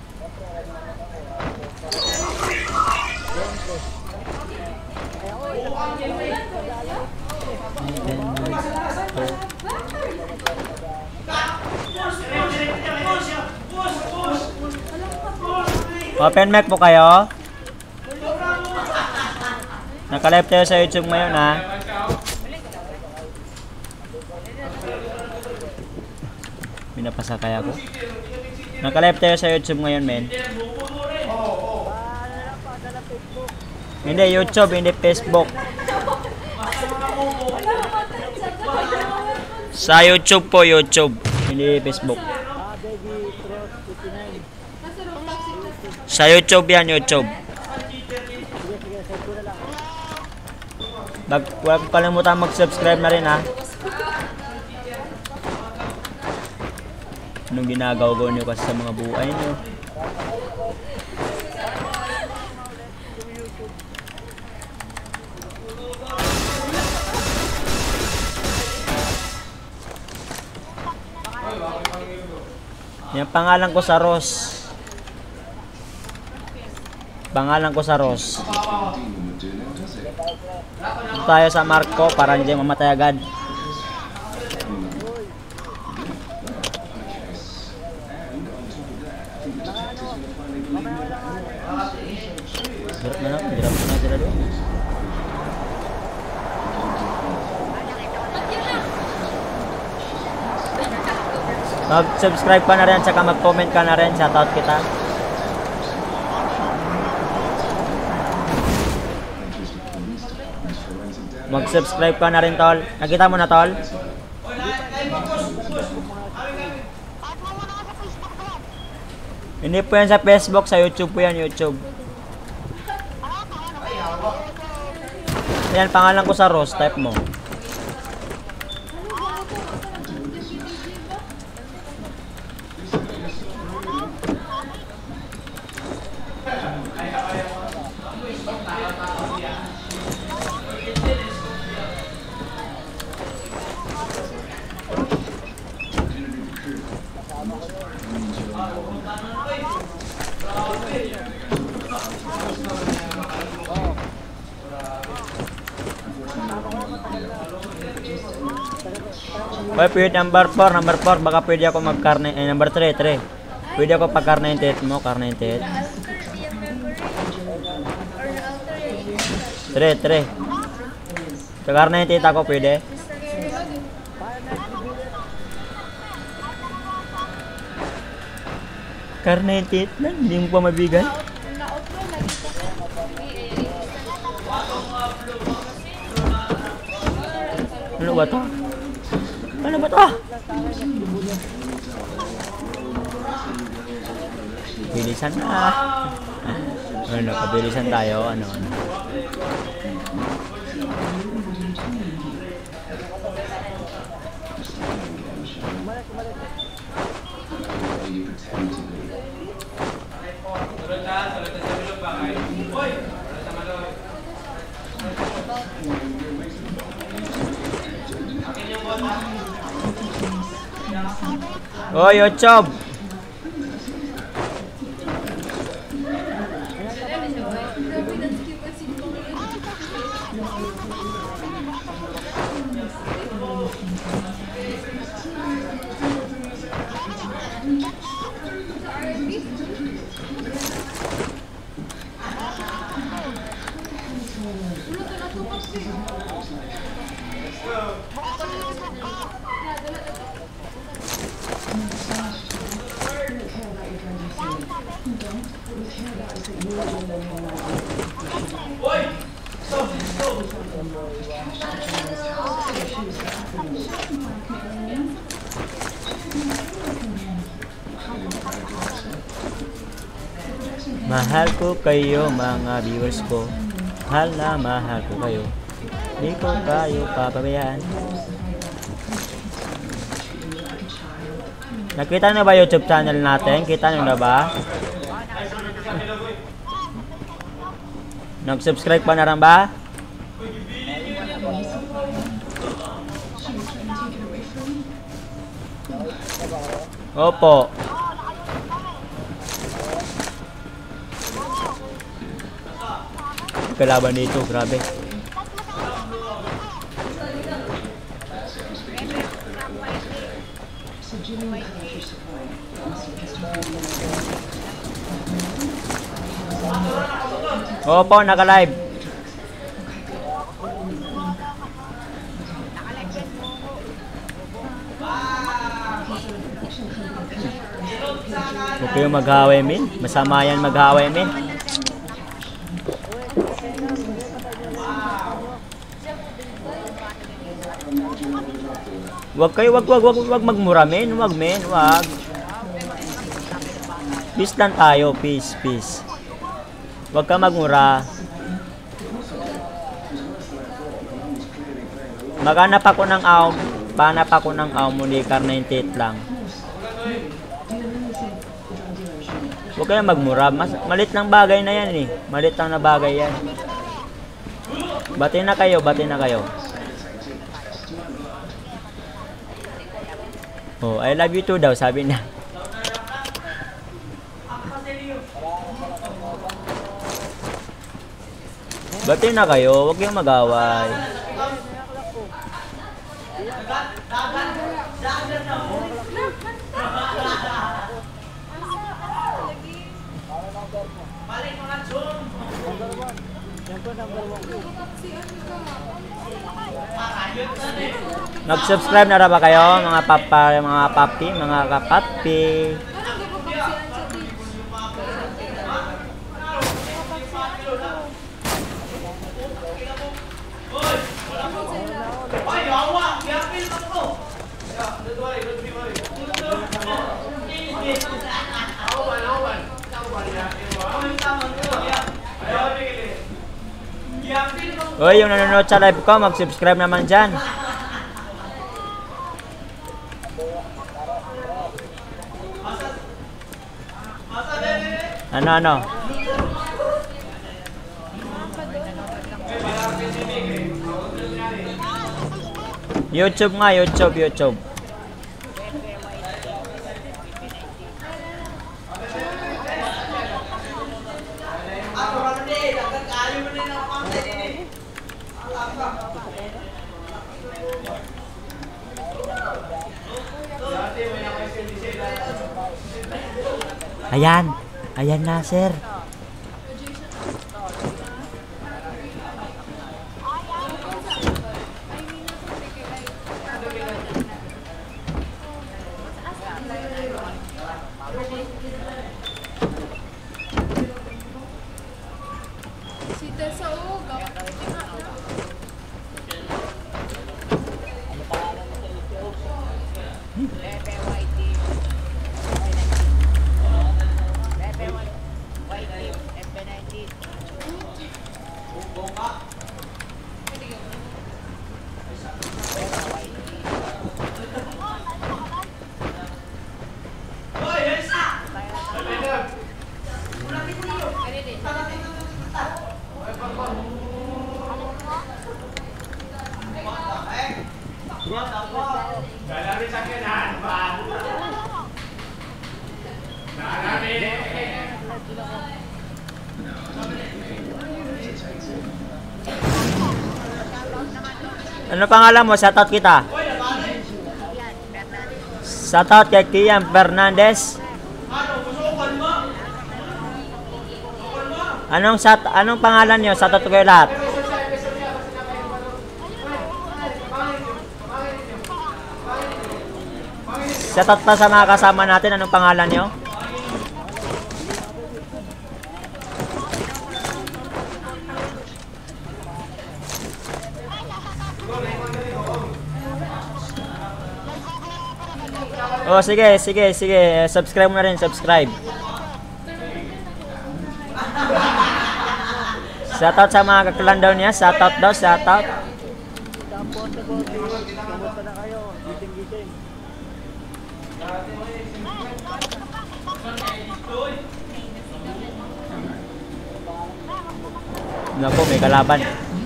Open mic po kayo. Naka-live tayo sa YouTube ngayon ha. Pinapasakay ako. Naka-live tayo sa YouTube ngayon, men. Hindi YouTube, hindi Facebook. Sa YouTube po, YouTube. Hindi Facebook. Sa YouTube yan, YouTube. Bag, huwag kalimutan mag-subscribe na rin ha. Anong ginagawa niyo kasi sa mga buhay niyo? Yung pangalan ko sa Ross. Pangalan ko sa Ross. Dito tayo sa Marco para hindi mamatay agad. Hirap na lang, hirap na sila doon. Mag-subscribe ka na rin, saka mag-comment ka na rin, shoutout kita. Mag-subscribe ka na rin, tol. Nakita mo na, tol? Hindi po yan sa Facebook, sa YouTube po yan, YouTube. Yan, pangalan ko sa Ross, type mo. Boy, pwede number four, number four, baka pwede ako mag-carne, eh, number three, three. Pwede ako pag-carne yung tit mo, carne yung tit. three, three. Pag-carne yung tit ako, pwede. Carne yung tit lang, hindi mo pa mabigay. Ano ba ito? Ano ba ito? Bilisan na. Ano, pabilisan tayo. Ano, ano. Sulod ka, sulod ka sa bilog ba? Hoy! Sulod sa malog. Akin yung bot ha. Oh, Yochob! Mahal ko kayo mga viewers ko. Mahal na mahal ko kayo. Hindi ko kayo papabayaan. Nakita na ba YouTube channel natin? Kita nyo na ba? Nag-subscribe pa na rin ba? Opo. Kalaban dito, grabe. Opo, naka-live. Huwag kayong maghaway, min. Masama yan maghaway, min. Wag kayo, wag, wag, wag, wag magmura, men. Wag, men. Wag. Peace lang tayo. Peace, peace. Wag ka magmura. Maghanap ako ng aw. Maghanap ako ng aw. Muli kar ninety-eight lang. Huwag kayo magmura. Mas, malit lang bagay na yan eh. Malit lang na bagay yan. Bati na kayo, bati na kayo. Oh, I love you too daw, sabi na. Bati na kayo, huwag kayong mag-away. Nag-subscribe na rin ba kayo, mga papa, mga papi, mga kapapi? Uy, yung nanonood sa live ko, mag-subscribe naman dyan. Ano, ano? YouTube nga, YouTube, YouTube. Ayan. Ayan na, sir. Si Tessa Uga. Ano pangalan mo? Shoutout kita. Shoutout kay Kian Fernandez. Anong shout anong pangalan niyo? Shoutout ko kayo lahat. Shoutout pa sa mga kasama natin. Anong pangalan niyo? Oh, sige, sige, sige. Subscribe mo na rin, subscribe. Shoutout sa mga kakulan daw niya. Shoutout daw, shoutout. Naku, may kalaban.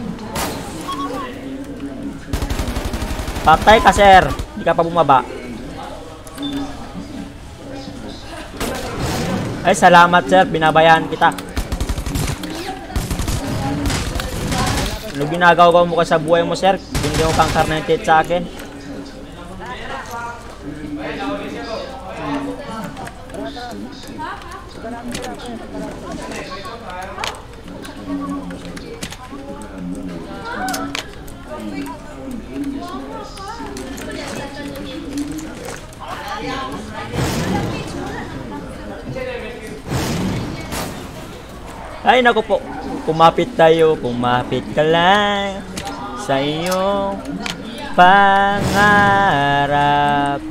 Patay ka, sir. Hindi ka pa bumaba. Ay, salamat, sir. Binabayaan kita. Ano ginagawa mo ka sa buhay mo, sir? Hindi mo pang karnetit sa akin. Ay, naku po. Kumapit tayo, kumapit ka lang sa iyong pangarap.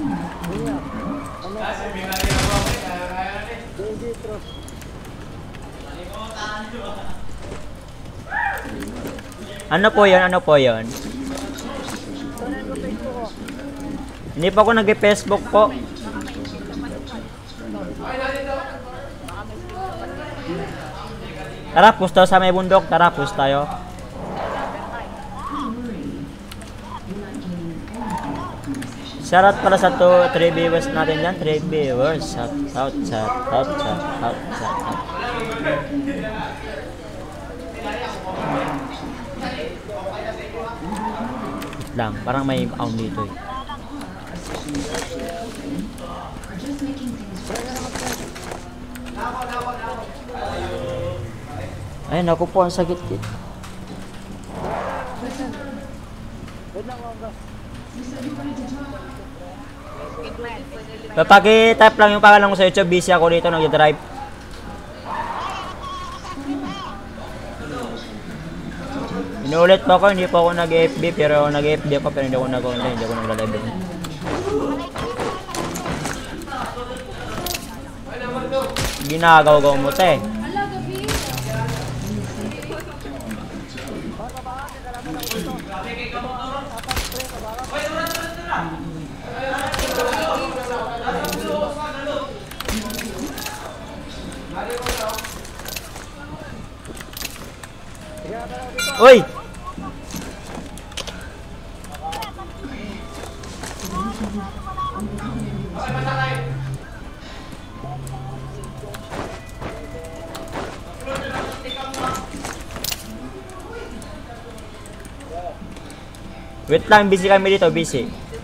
Ano po yun? Ano po yun? Hindi pa ako nag-Facebook po. Tara, push tayo sa may bundok. Tara, push tayo. Shoutout pala sa to three viewers natin dyan. three viewers. Shoutout, shoutout, shoutout, shoutout. Lang, parang may own dito eh. Ay, naku po, ang sakit kit. Paki-type lang yung pangalan ko sa YouTube. Busy ako dito, nag-drive. Inuulit pa ako, hindi pa ako nag-F B, pero nag-F B ako, pero hindi ako nag-online, hindi ako nag-live. Ginagaw-gaw mo, te. Uy! Wait lang, busy kami dito, busy.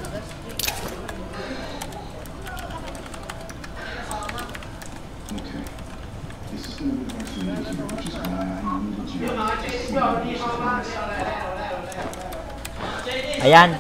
Ayan.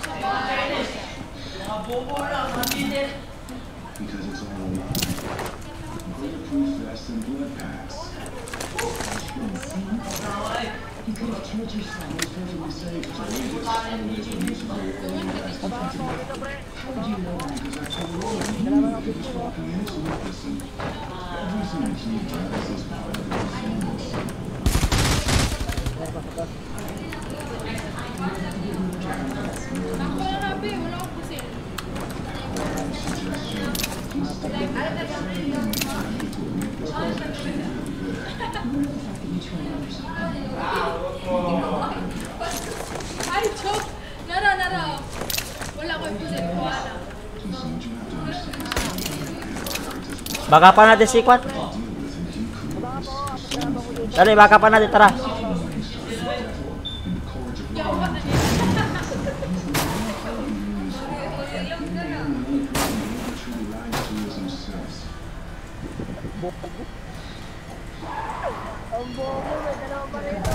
Ay, joke! Nara, nara! Wala ko yung pusin ko, wala. Baka pa natin si Kwat. Dali, baka pa natin, tara. Ang bobo, may dalawa pa rito.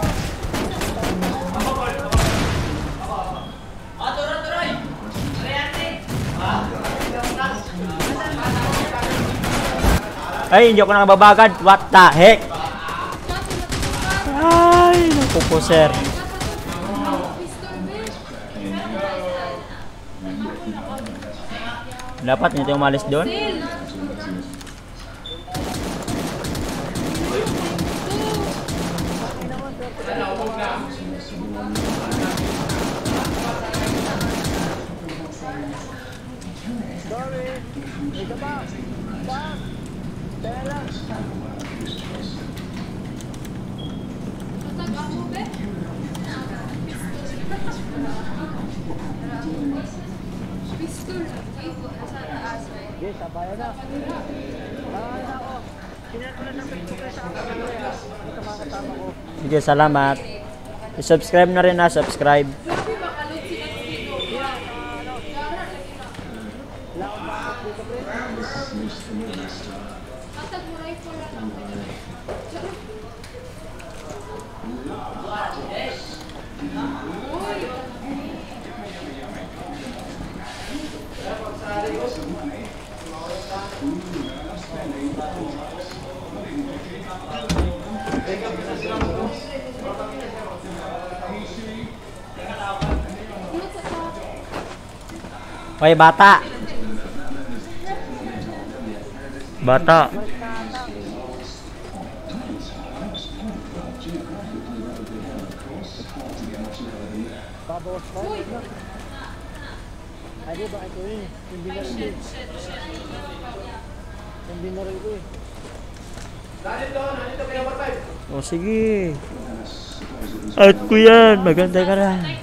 Ah, turoy, turoy! Reyate! Ay, hindi ako nakababagad. What the heck? Ay, naku po, sir. Dapat nito yung umalis doon. Sorry. Ito ba? Bang! Teka lang. Matag ako, be? Pistol. Wait, nasa taas, right? Yes, sabayan na. Sabayan na ako. Sinet ko na ng Facebook ko sa akin. Ito mga kasama ko. Sige, salamat. I-subscribe na rin na, subscribe. Grabe ba kalot si Katsino? Yan. Gara, lagi na. Matag mo rifle na lang. Charot. Uy! Hoy, bata. Bata. Babawas pa rin. Ay, di ba ito eh. Hindi na rin eh. Hindi na rin eh. Nandito, nandito kaya ba tayo? O, sige. Out ko yan. Maganda ka na. Ang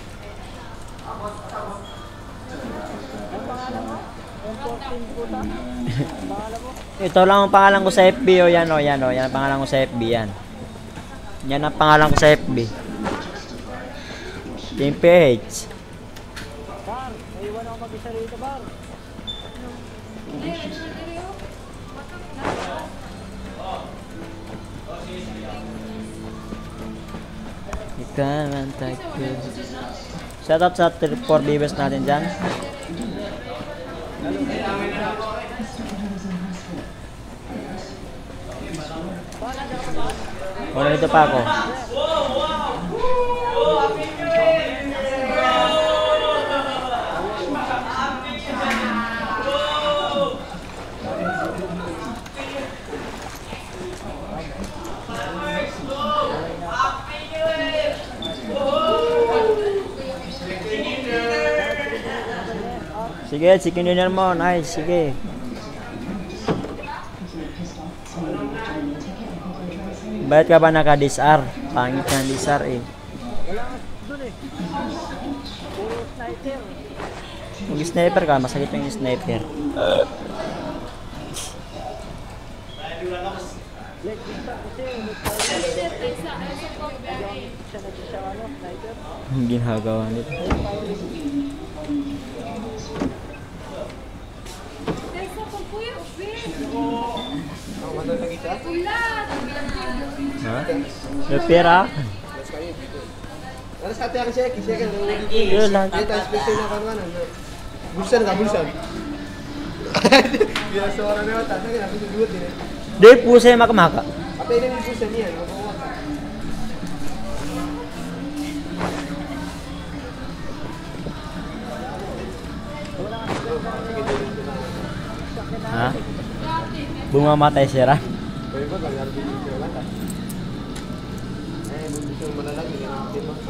pangalan mo? M fourteen puta. Ang pangalan mo? Ito lang ang pangalan ko sa F B. O, yan o, yan o. Yan ang pangalan ko sa F B. Yan. Yan ang pangalan ko sa F B. Team P H. Bar, naiwan ako mag-isa rito, Bar. Ikaw ang tagpil. Shoutout sa four viewers natin dyan. O, nandito pa ako. Sige, chicken dinner mo. Nice, sige. Bakit ka ba naka-D S R? Pangit ka ng D S R eh. Wala nga doon eh. Puro sniper. Kung sniper ka, masakit yung sniper. Leg dito kasi. Shit, isa, isa po, very. Siya na siya ano, sniper. Ang ginagawa nito. Tesa po po yung ubi. Ang mandal na kita? Ulat! Ha? May pera? Ano sa atin ang siya? Siya ka nang Yun lang. Ay, tayo special na kanuanan. Bulsan ka, bulsan. Bila sa orang na yata, sige, natin yung duwat din eh. Di, pusa yung makamaka. Patay na yung bulsan niya. Ha? Bumamatay si Ran. Pwede ba, lang natin yung siya lang ka. Eh, bulsan mo na lang, hindi natin mo.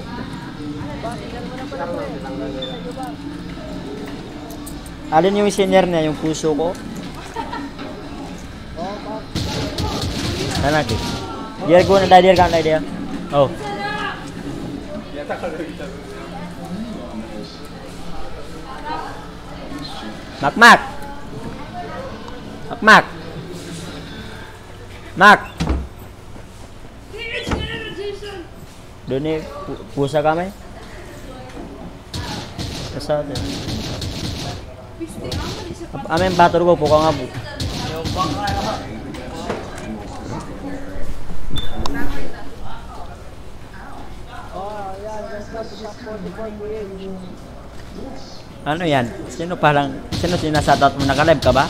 Alin yung senior niya, yung puso ko? Sana ki. Dia guna dah dia kan dia. Oh. Mak mak. Mak mak. Mak. Doni pusa kami. Kasat. Amen batur ko pokok ngabu. Ano yan? Sino parang, sino sinasatot mo? Naka-live ka ba?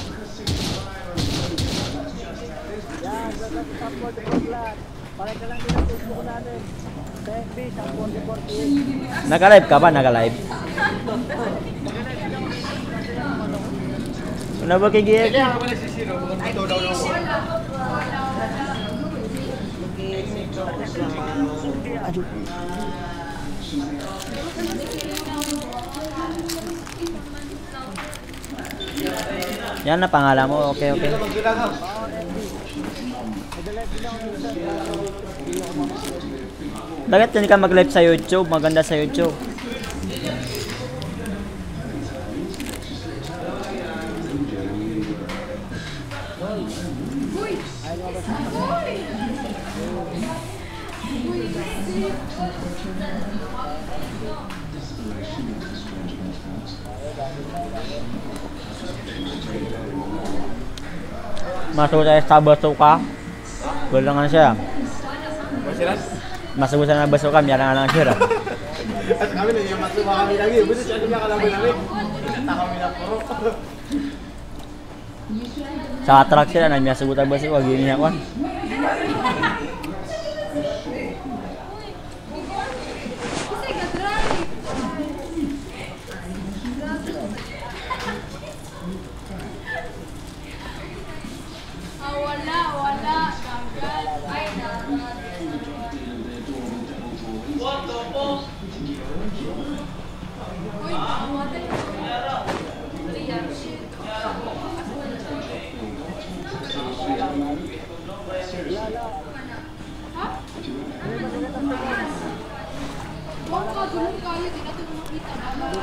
Naka-live ka ba? Naka-live? Ano ba kigil? Kaya ako nagsisiro, ito daw lang. Yan na pangalan mo. Okay, okay. Bakit hindi ka mag-live sa YouTube? Maganda sa YouTube. Masuk tayo sa basuka. Gulangan siya. Masiras? Masuk sa basuka, miyara nga lang siya. At kami na yung masuka kami lagi. Buti siya niya kalaban namin. Kita kami na puro. Sa atrak sila, na masuk tayo basuka. Gini niya kwan. Ah, wala, wala. Tanggal. Ay, naman. What the fuck? Uy, mawatay. Liyan. Ha? Huwag ka, gulong kayo. Di natin makita.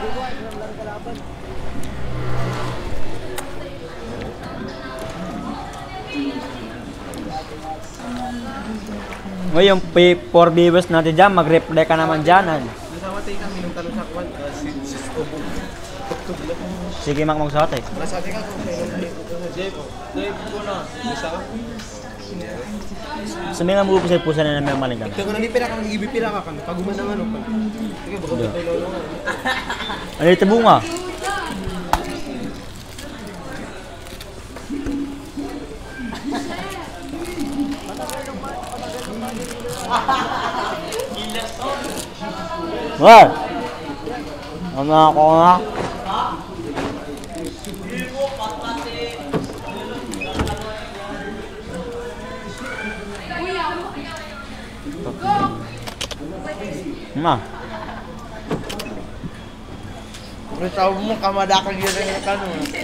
O yung four viewers natin dyan, mag-reply ka naman dyan. Nasamatay kami nung talo sa kwan. Si Obo. Sige, Mac, magsakot eh. Nasati ka kung kayo. Jeff, Jeff ko na. Isa ka? Sa mga mga pusay pusa na namin maling Ito ko na di pira ka, magigibip pira ka kami. Paguman ng ano pa. Sige, baka ba tayo lolo nga. Ano ito bunga? What? Ano ako nga? Ma. Pero tawag mo, kamadakang yun ang kano.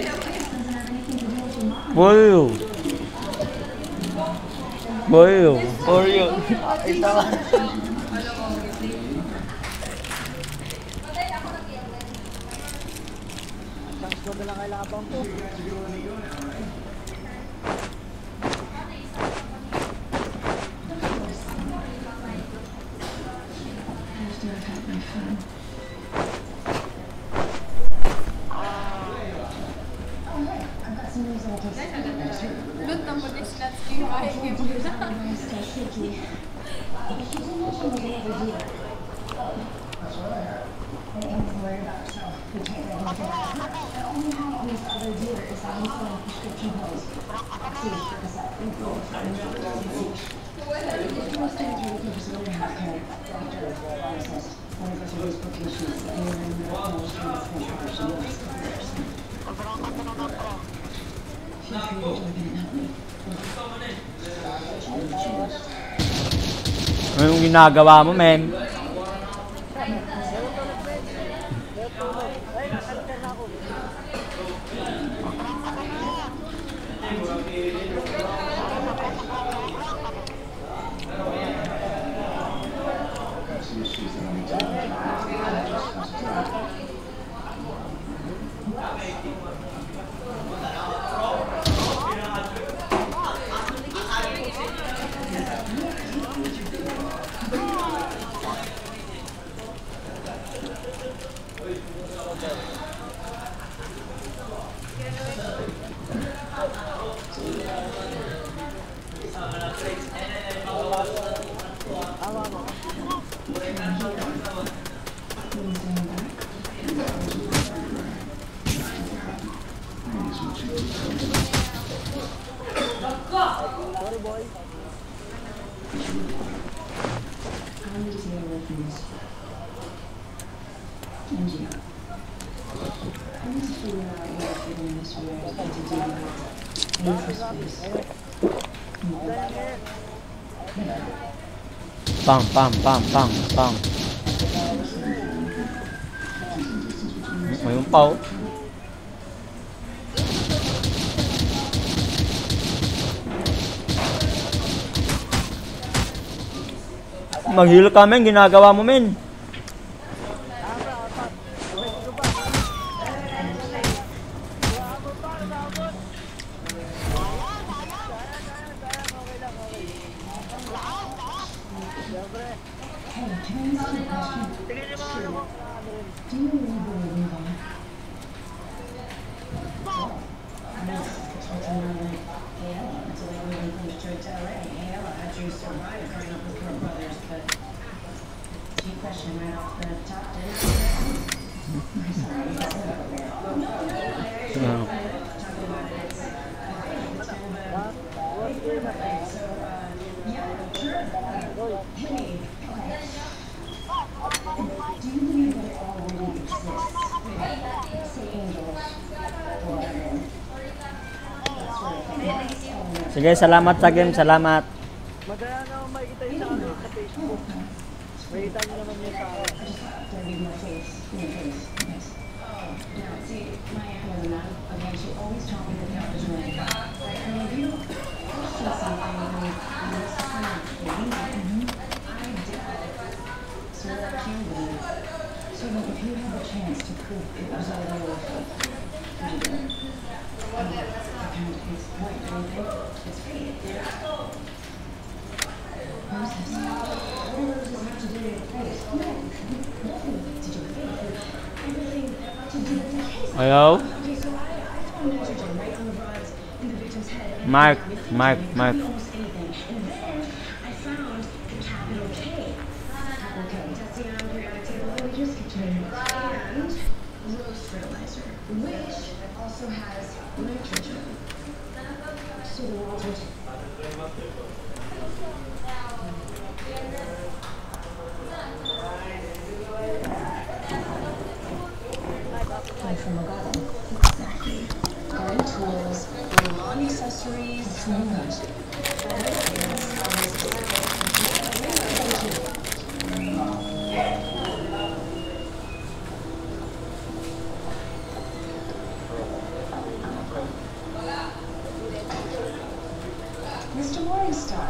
Boyo. Boyo. Oreo. Ay, tawa. Lut naman yung slots yung kahit yung Anong ginagawa mo, men? Pang, pang, pang, pang, pang. Mayroon pa oh. Mag-heal ka men, ginagawa mo men. Sige, salamat sa game, salamat. Magaya na makikita yung sa akin sa Facebook. Makikita nyo naman yung sa akin. Hello? Mark, Mark, Mark. Mister Morningstar.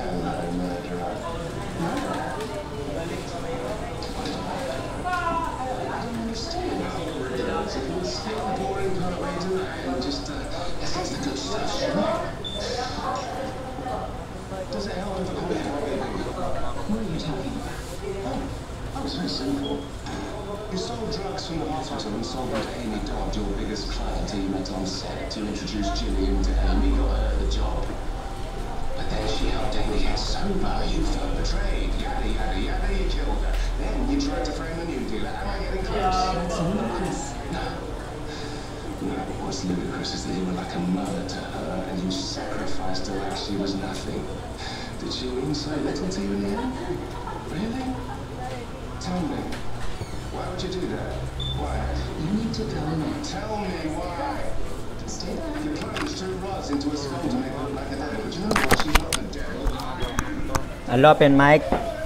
Does it help if I come in? What are you talking about? Oh, it's very simple. You sold drugs from the hospital and sold them to Amy Dodd, your biggest client, who you met on set to introduce Gillian to Amy, got her the job. But then she helped Amy get sober, you felt betrayed, yada yada yada, you killed her. Then you tried to frame the new dealer. Am I getting close? That's ludicrous. No. No, what's ludicrous is that you were like a mother to her and you sacrificed her like she was nothing. Did she mean so little to you in the end? Really? Tell me. Why would you do that? Why? You need to tell me. Tell me why. Stay there. You plunged two rods into a skull to make it look like the devil. But you know what? She's not the devil. Hello, open mic.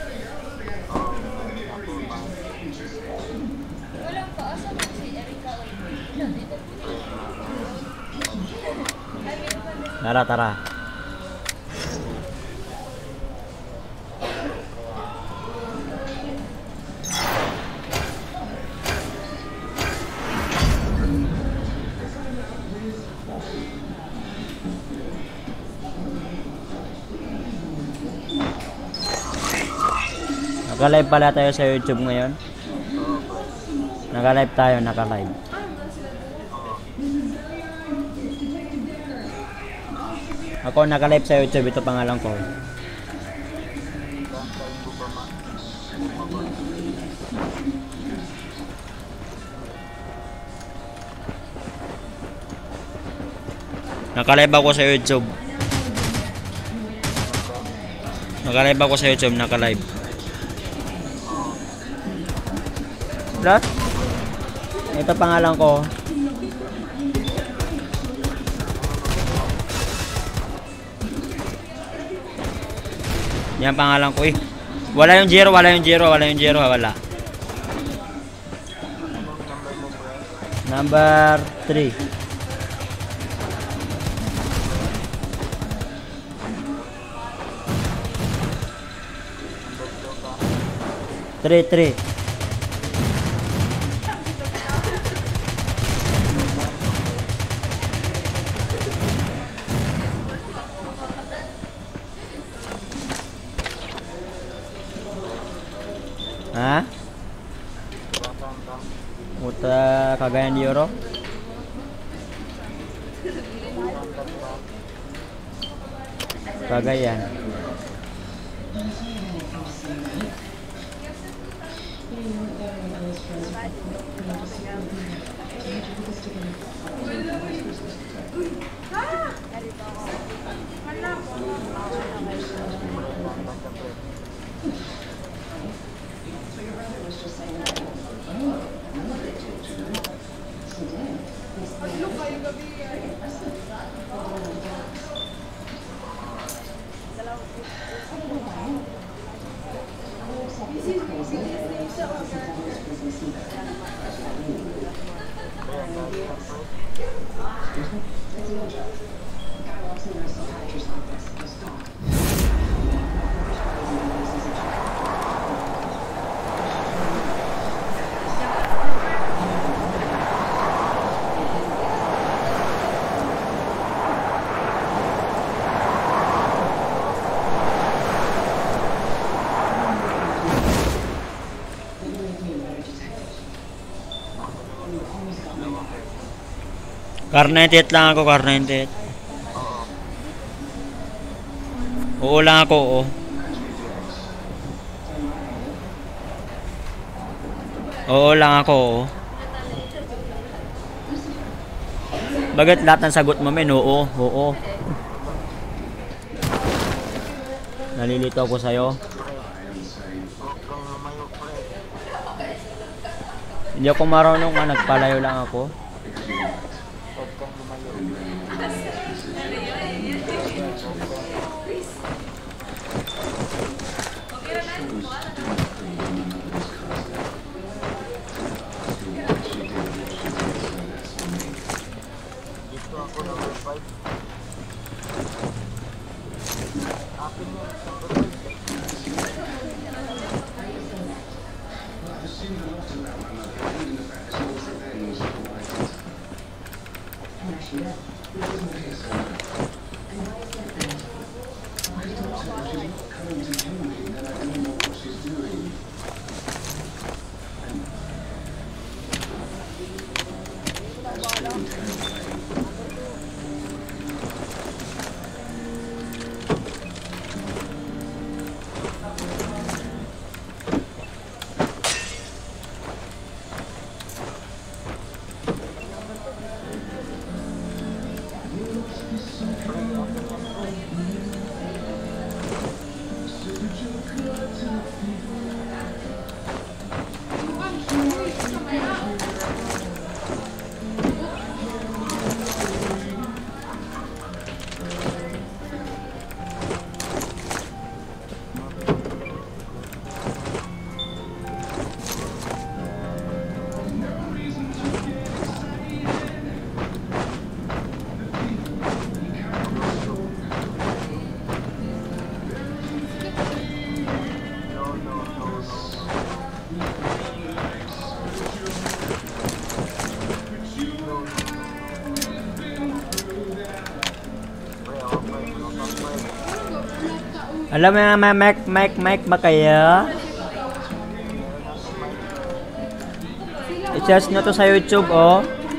Tara, tara. Naka-live pala tayo sa YouTube ngayon. Naka-live tayo, naka-live. Ako naka-live sa YouTube, ito pangalan ko. Nakalive ako sa YouTube. Nakalive ako sa YouTube, nakalive. Lahat? Ito pangalan ko. Yan pangalan ko eh. Wala yung zero, wala yung zero, wala yung zero, wala. Number three. Three, three. Ha? Puta Cagayan de Oro. Cagayan. Car ninety-eight lang ako, car ninety-eight. Oo lang ako, oo. Oo lang ako, oo. Bakit lahat ng sagot mo, men? Oo, oo. Nalilito ako sa'yo. Hindi ako marunong nga, nagpalayo lang ako. Alam mo yung may mic, mic, mic ba kayo? I-search nyo to sa YouTube, oh.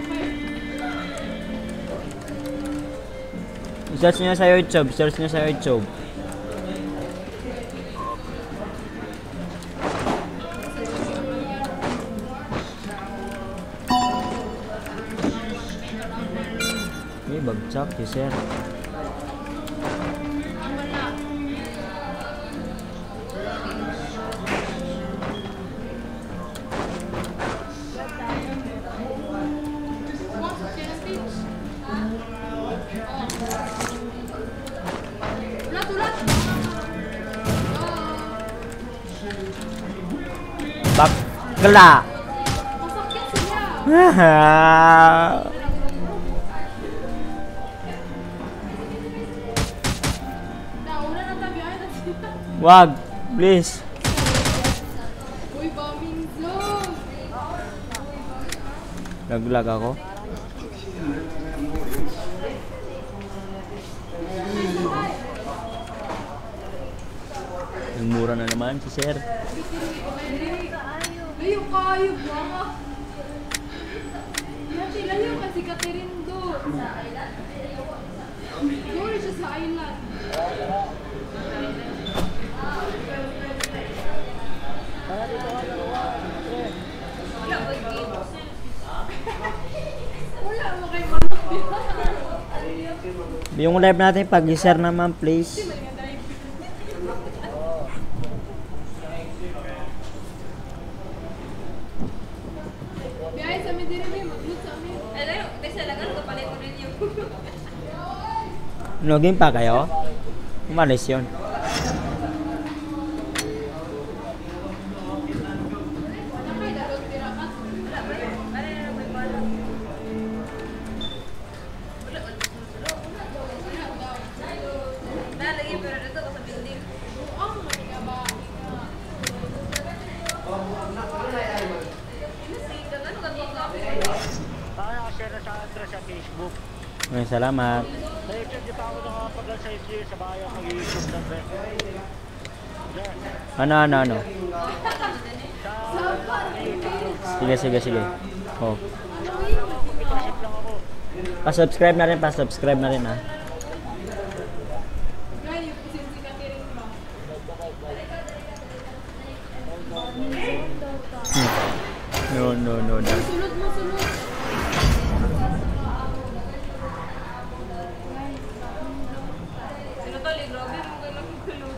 I-search nyo sa YouTube, search nyo sa YouTube. bagsak si sir. Bakla. Wag, please. Uy, bombing zone. Naglag ako. Yung mura na naman si sir. Layo kayo, mga. Yati, layo kasi Katerindo. Doon siya sa island. Wala mo kay manok. Yung live natin pag-share naman please. Biyahe sa amin din rin, mag-loot sa amin. Alam mo, kasi lagan ko pala ko rin yung... Login pa kayo? Umalis yun. Nalagay pero dito ko sa building. Ang mga ba? Ano ka dito ako? Nakashare na sa address sa Facebook. Ay, salamat. Sa YouTube, di pa ako nakapag sa I G sa bayan mag-YouTube na ba? Ano, ano, ano? Sige, sige, sige. Oh. Pa-subscribe na rin, pa-subscribe na rin ha. Gaya, pusin si Katerindo. No, no, no, no. Sulod mo, sulod. Sino to? Ligrobe mo ka lang kulot.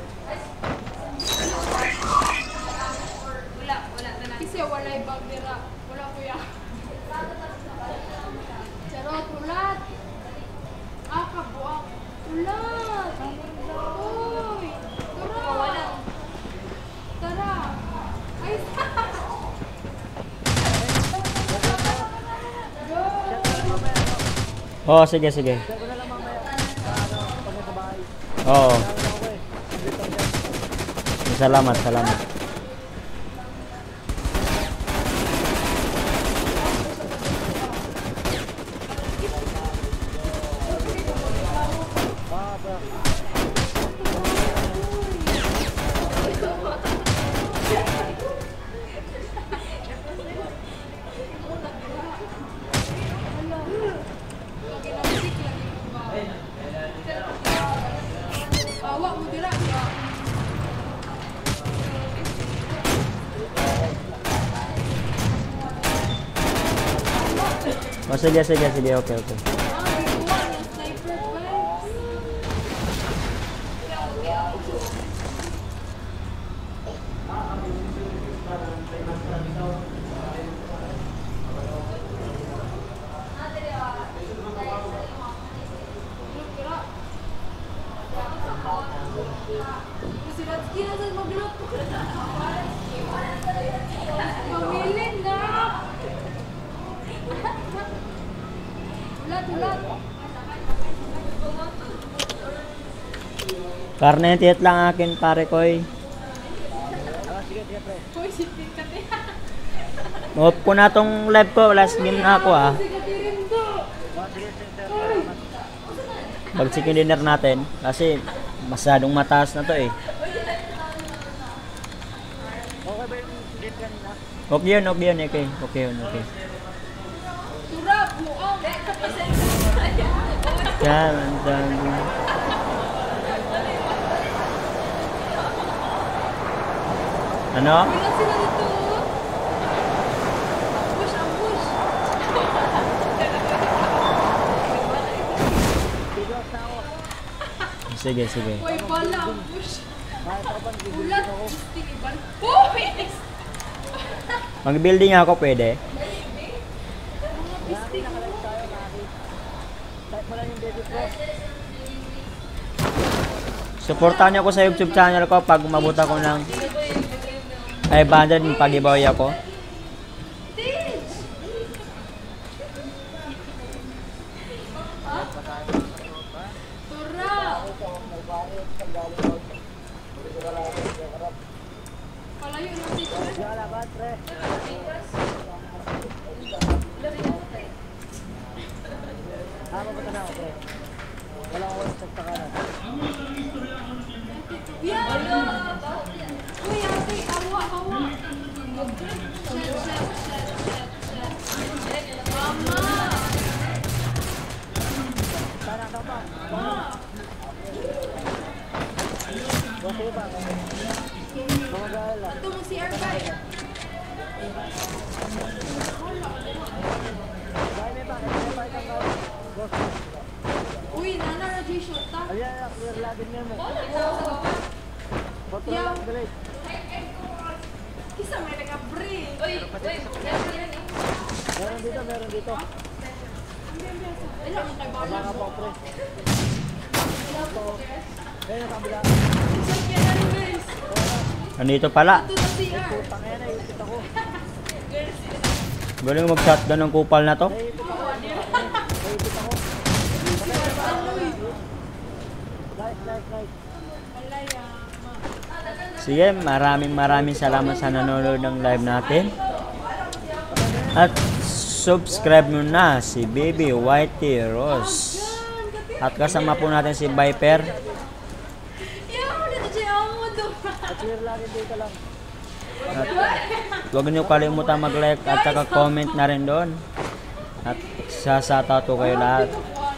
Wala, wala na lang. Kasi walay bag nila. Wala kuya. Charot, ulat. Ah, kabuak. Ulat. Uy. Tara. Tara. Ay, Oh, sige, sige. Oo. Salamat, salamat. awak mo dira. Oh, sige, sige, sige. Okay, okay. Ah, ginawa ng sniper guys. Si Ratsky na sa mag-loot. Pamilin na. Ulat, ulat. Karne tiyat lang akin, pare koy. Hoy, sipit ka te. Off ko na tong live ko. Last game na ako ah. Si Katerindo. Hoy. Mag-chicken dinner natin. Kasi masyadong mataas na to eh. Okay ba yung game kanina? Okay yun, okay yun. Okay, okay yun, okay. Turap, buong. Yan, ang dami. Ano? Ilan sila dito? Ambush, ambush. Sige, sige. Uy, bala. Push. Ulat. Tinibal. Oh, Phoenix! Mag-building ako, pwede? Supportan niyo ako sa YouTube channel ko pag umabot ako ng five hundred, pag-giveaway ako. Palayo ng teacher. Yan! Uy, ate, awa, awa. Set, set, set, set, set. Mama! Mama! Ito mo si Arbay. Uy, nana na J-shot ta. Yang. Kisa may nag-break. Uy, uy. Meron dito, meron dito. Ilan ang kay Bala? Nandito pala. Ito na si R. Galing mag-shotgun ng kupal na to. Sige, maraming maraming salamat sa nanonood ng live natin. At subscribe mo na si Baby Whitey Rose. At kasama po natin si Viper. At huwag niyo kalimutan mag-like at saka comment na rin doon. At sasatato kayo lahat.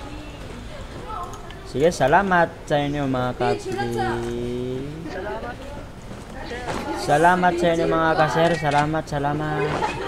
Sige, salamat sa inyo mga kapsi. Salamat sa inyo mga kaser. Salamat, salamat.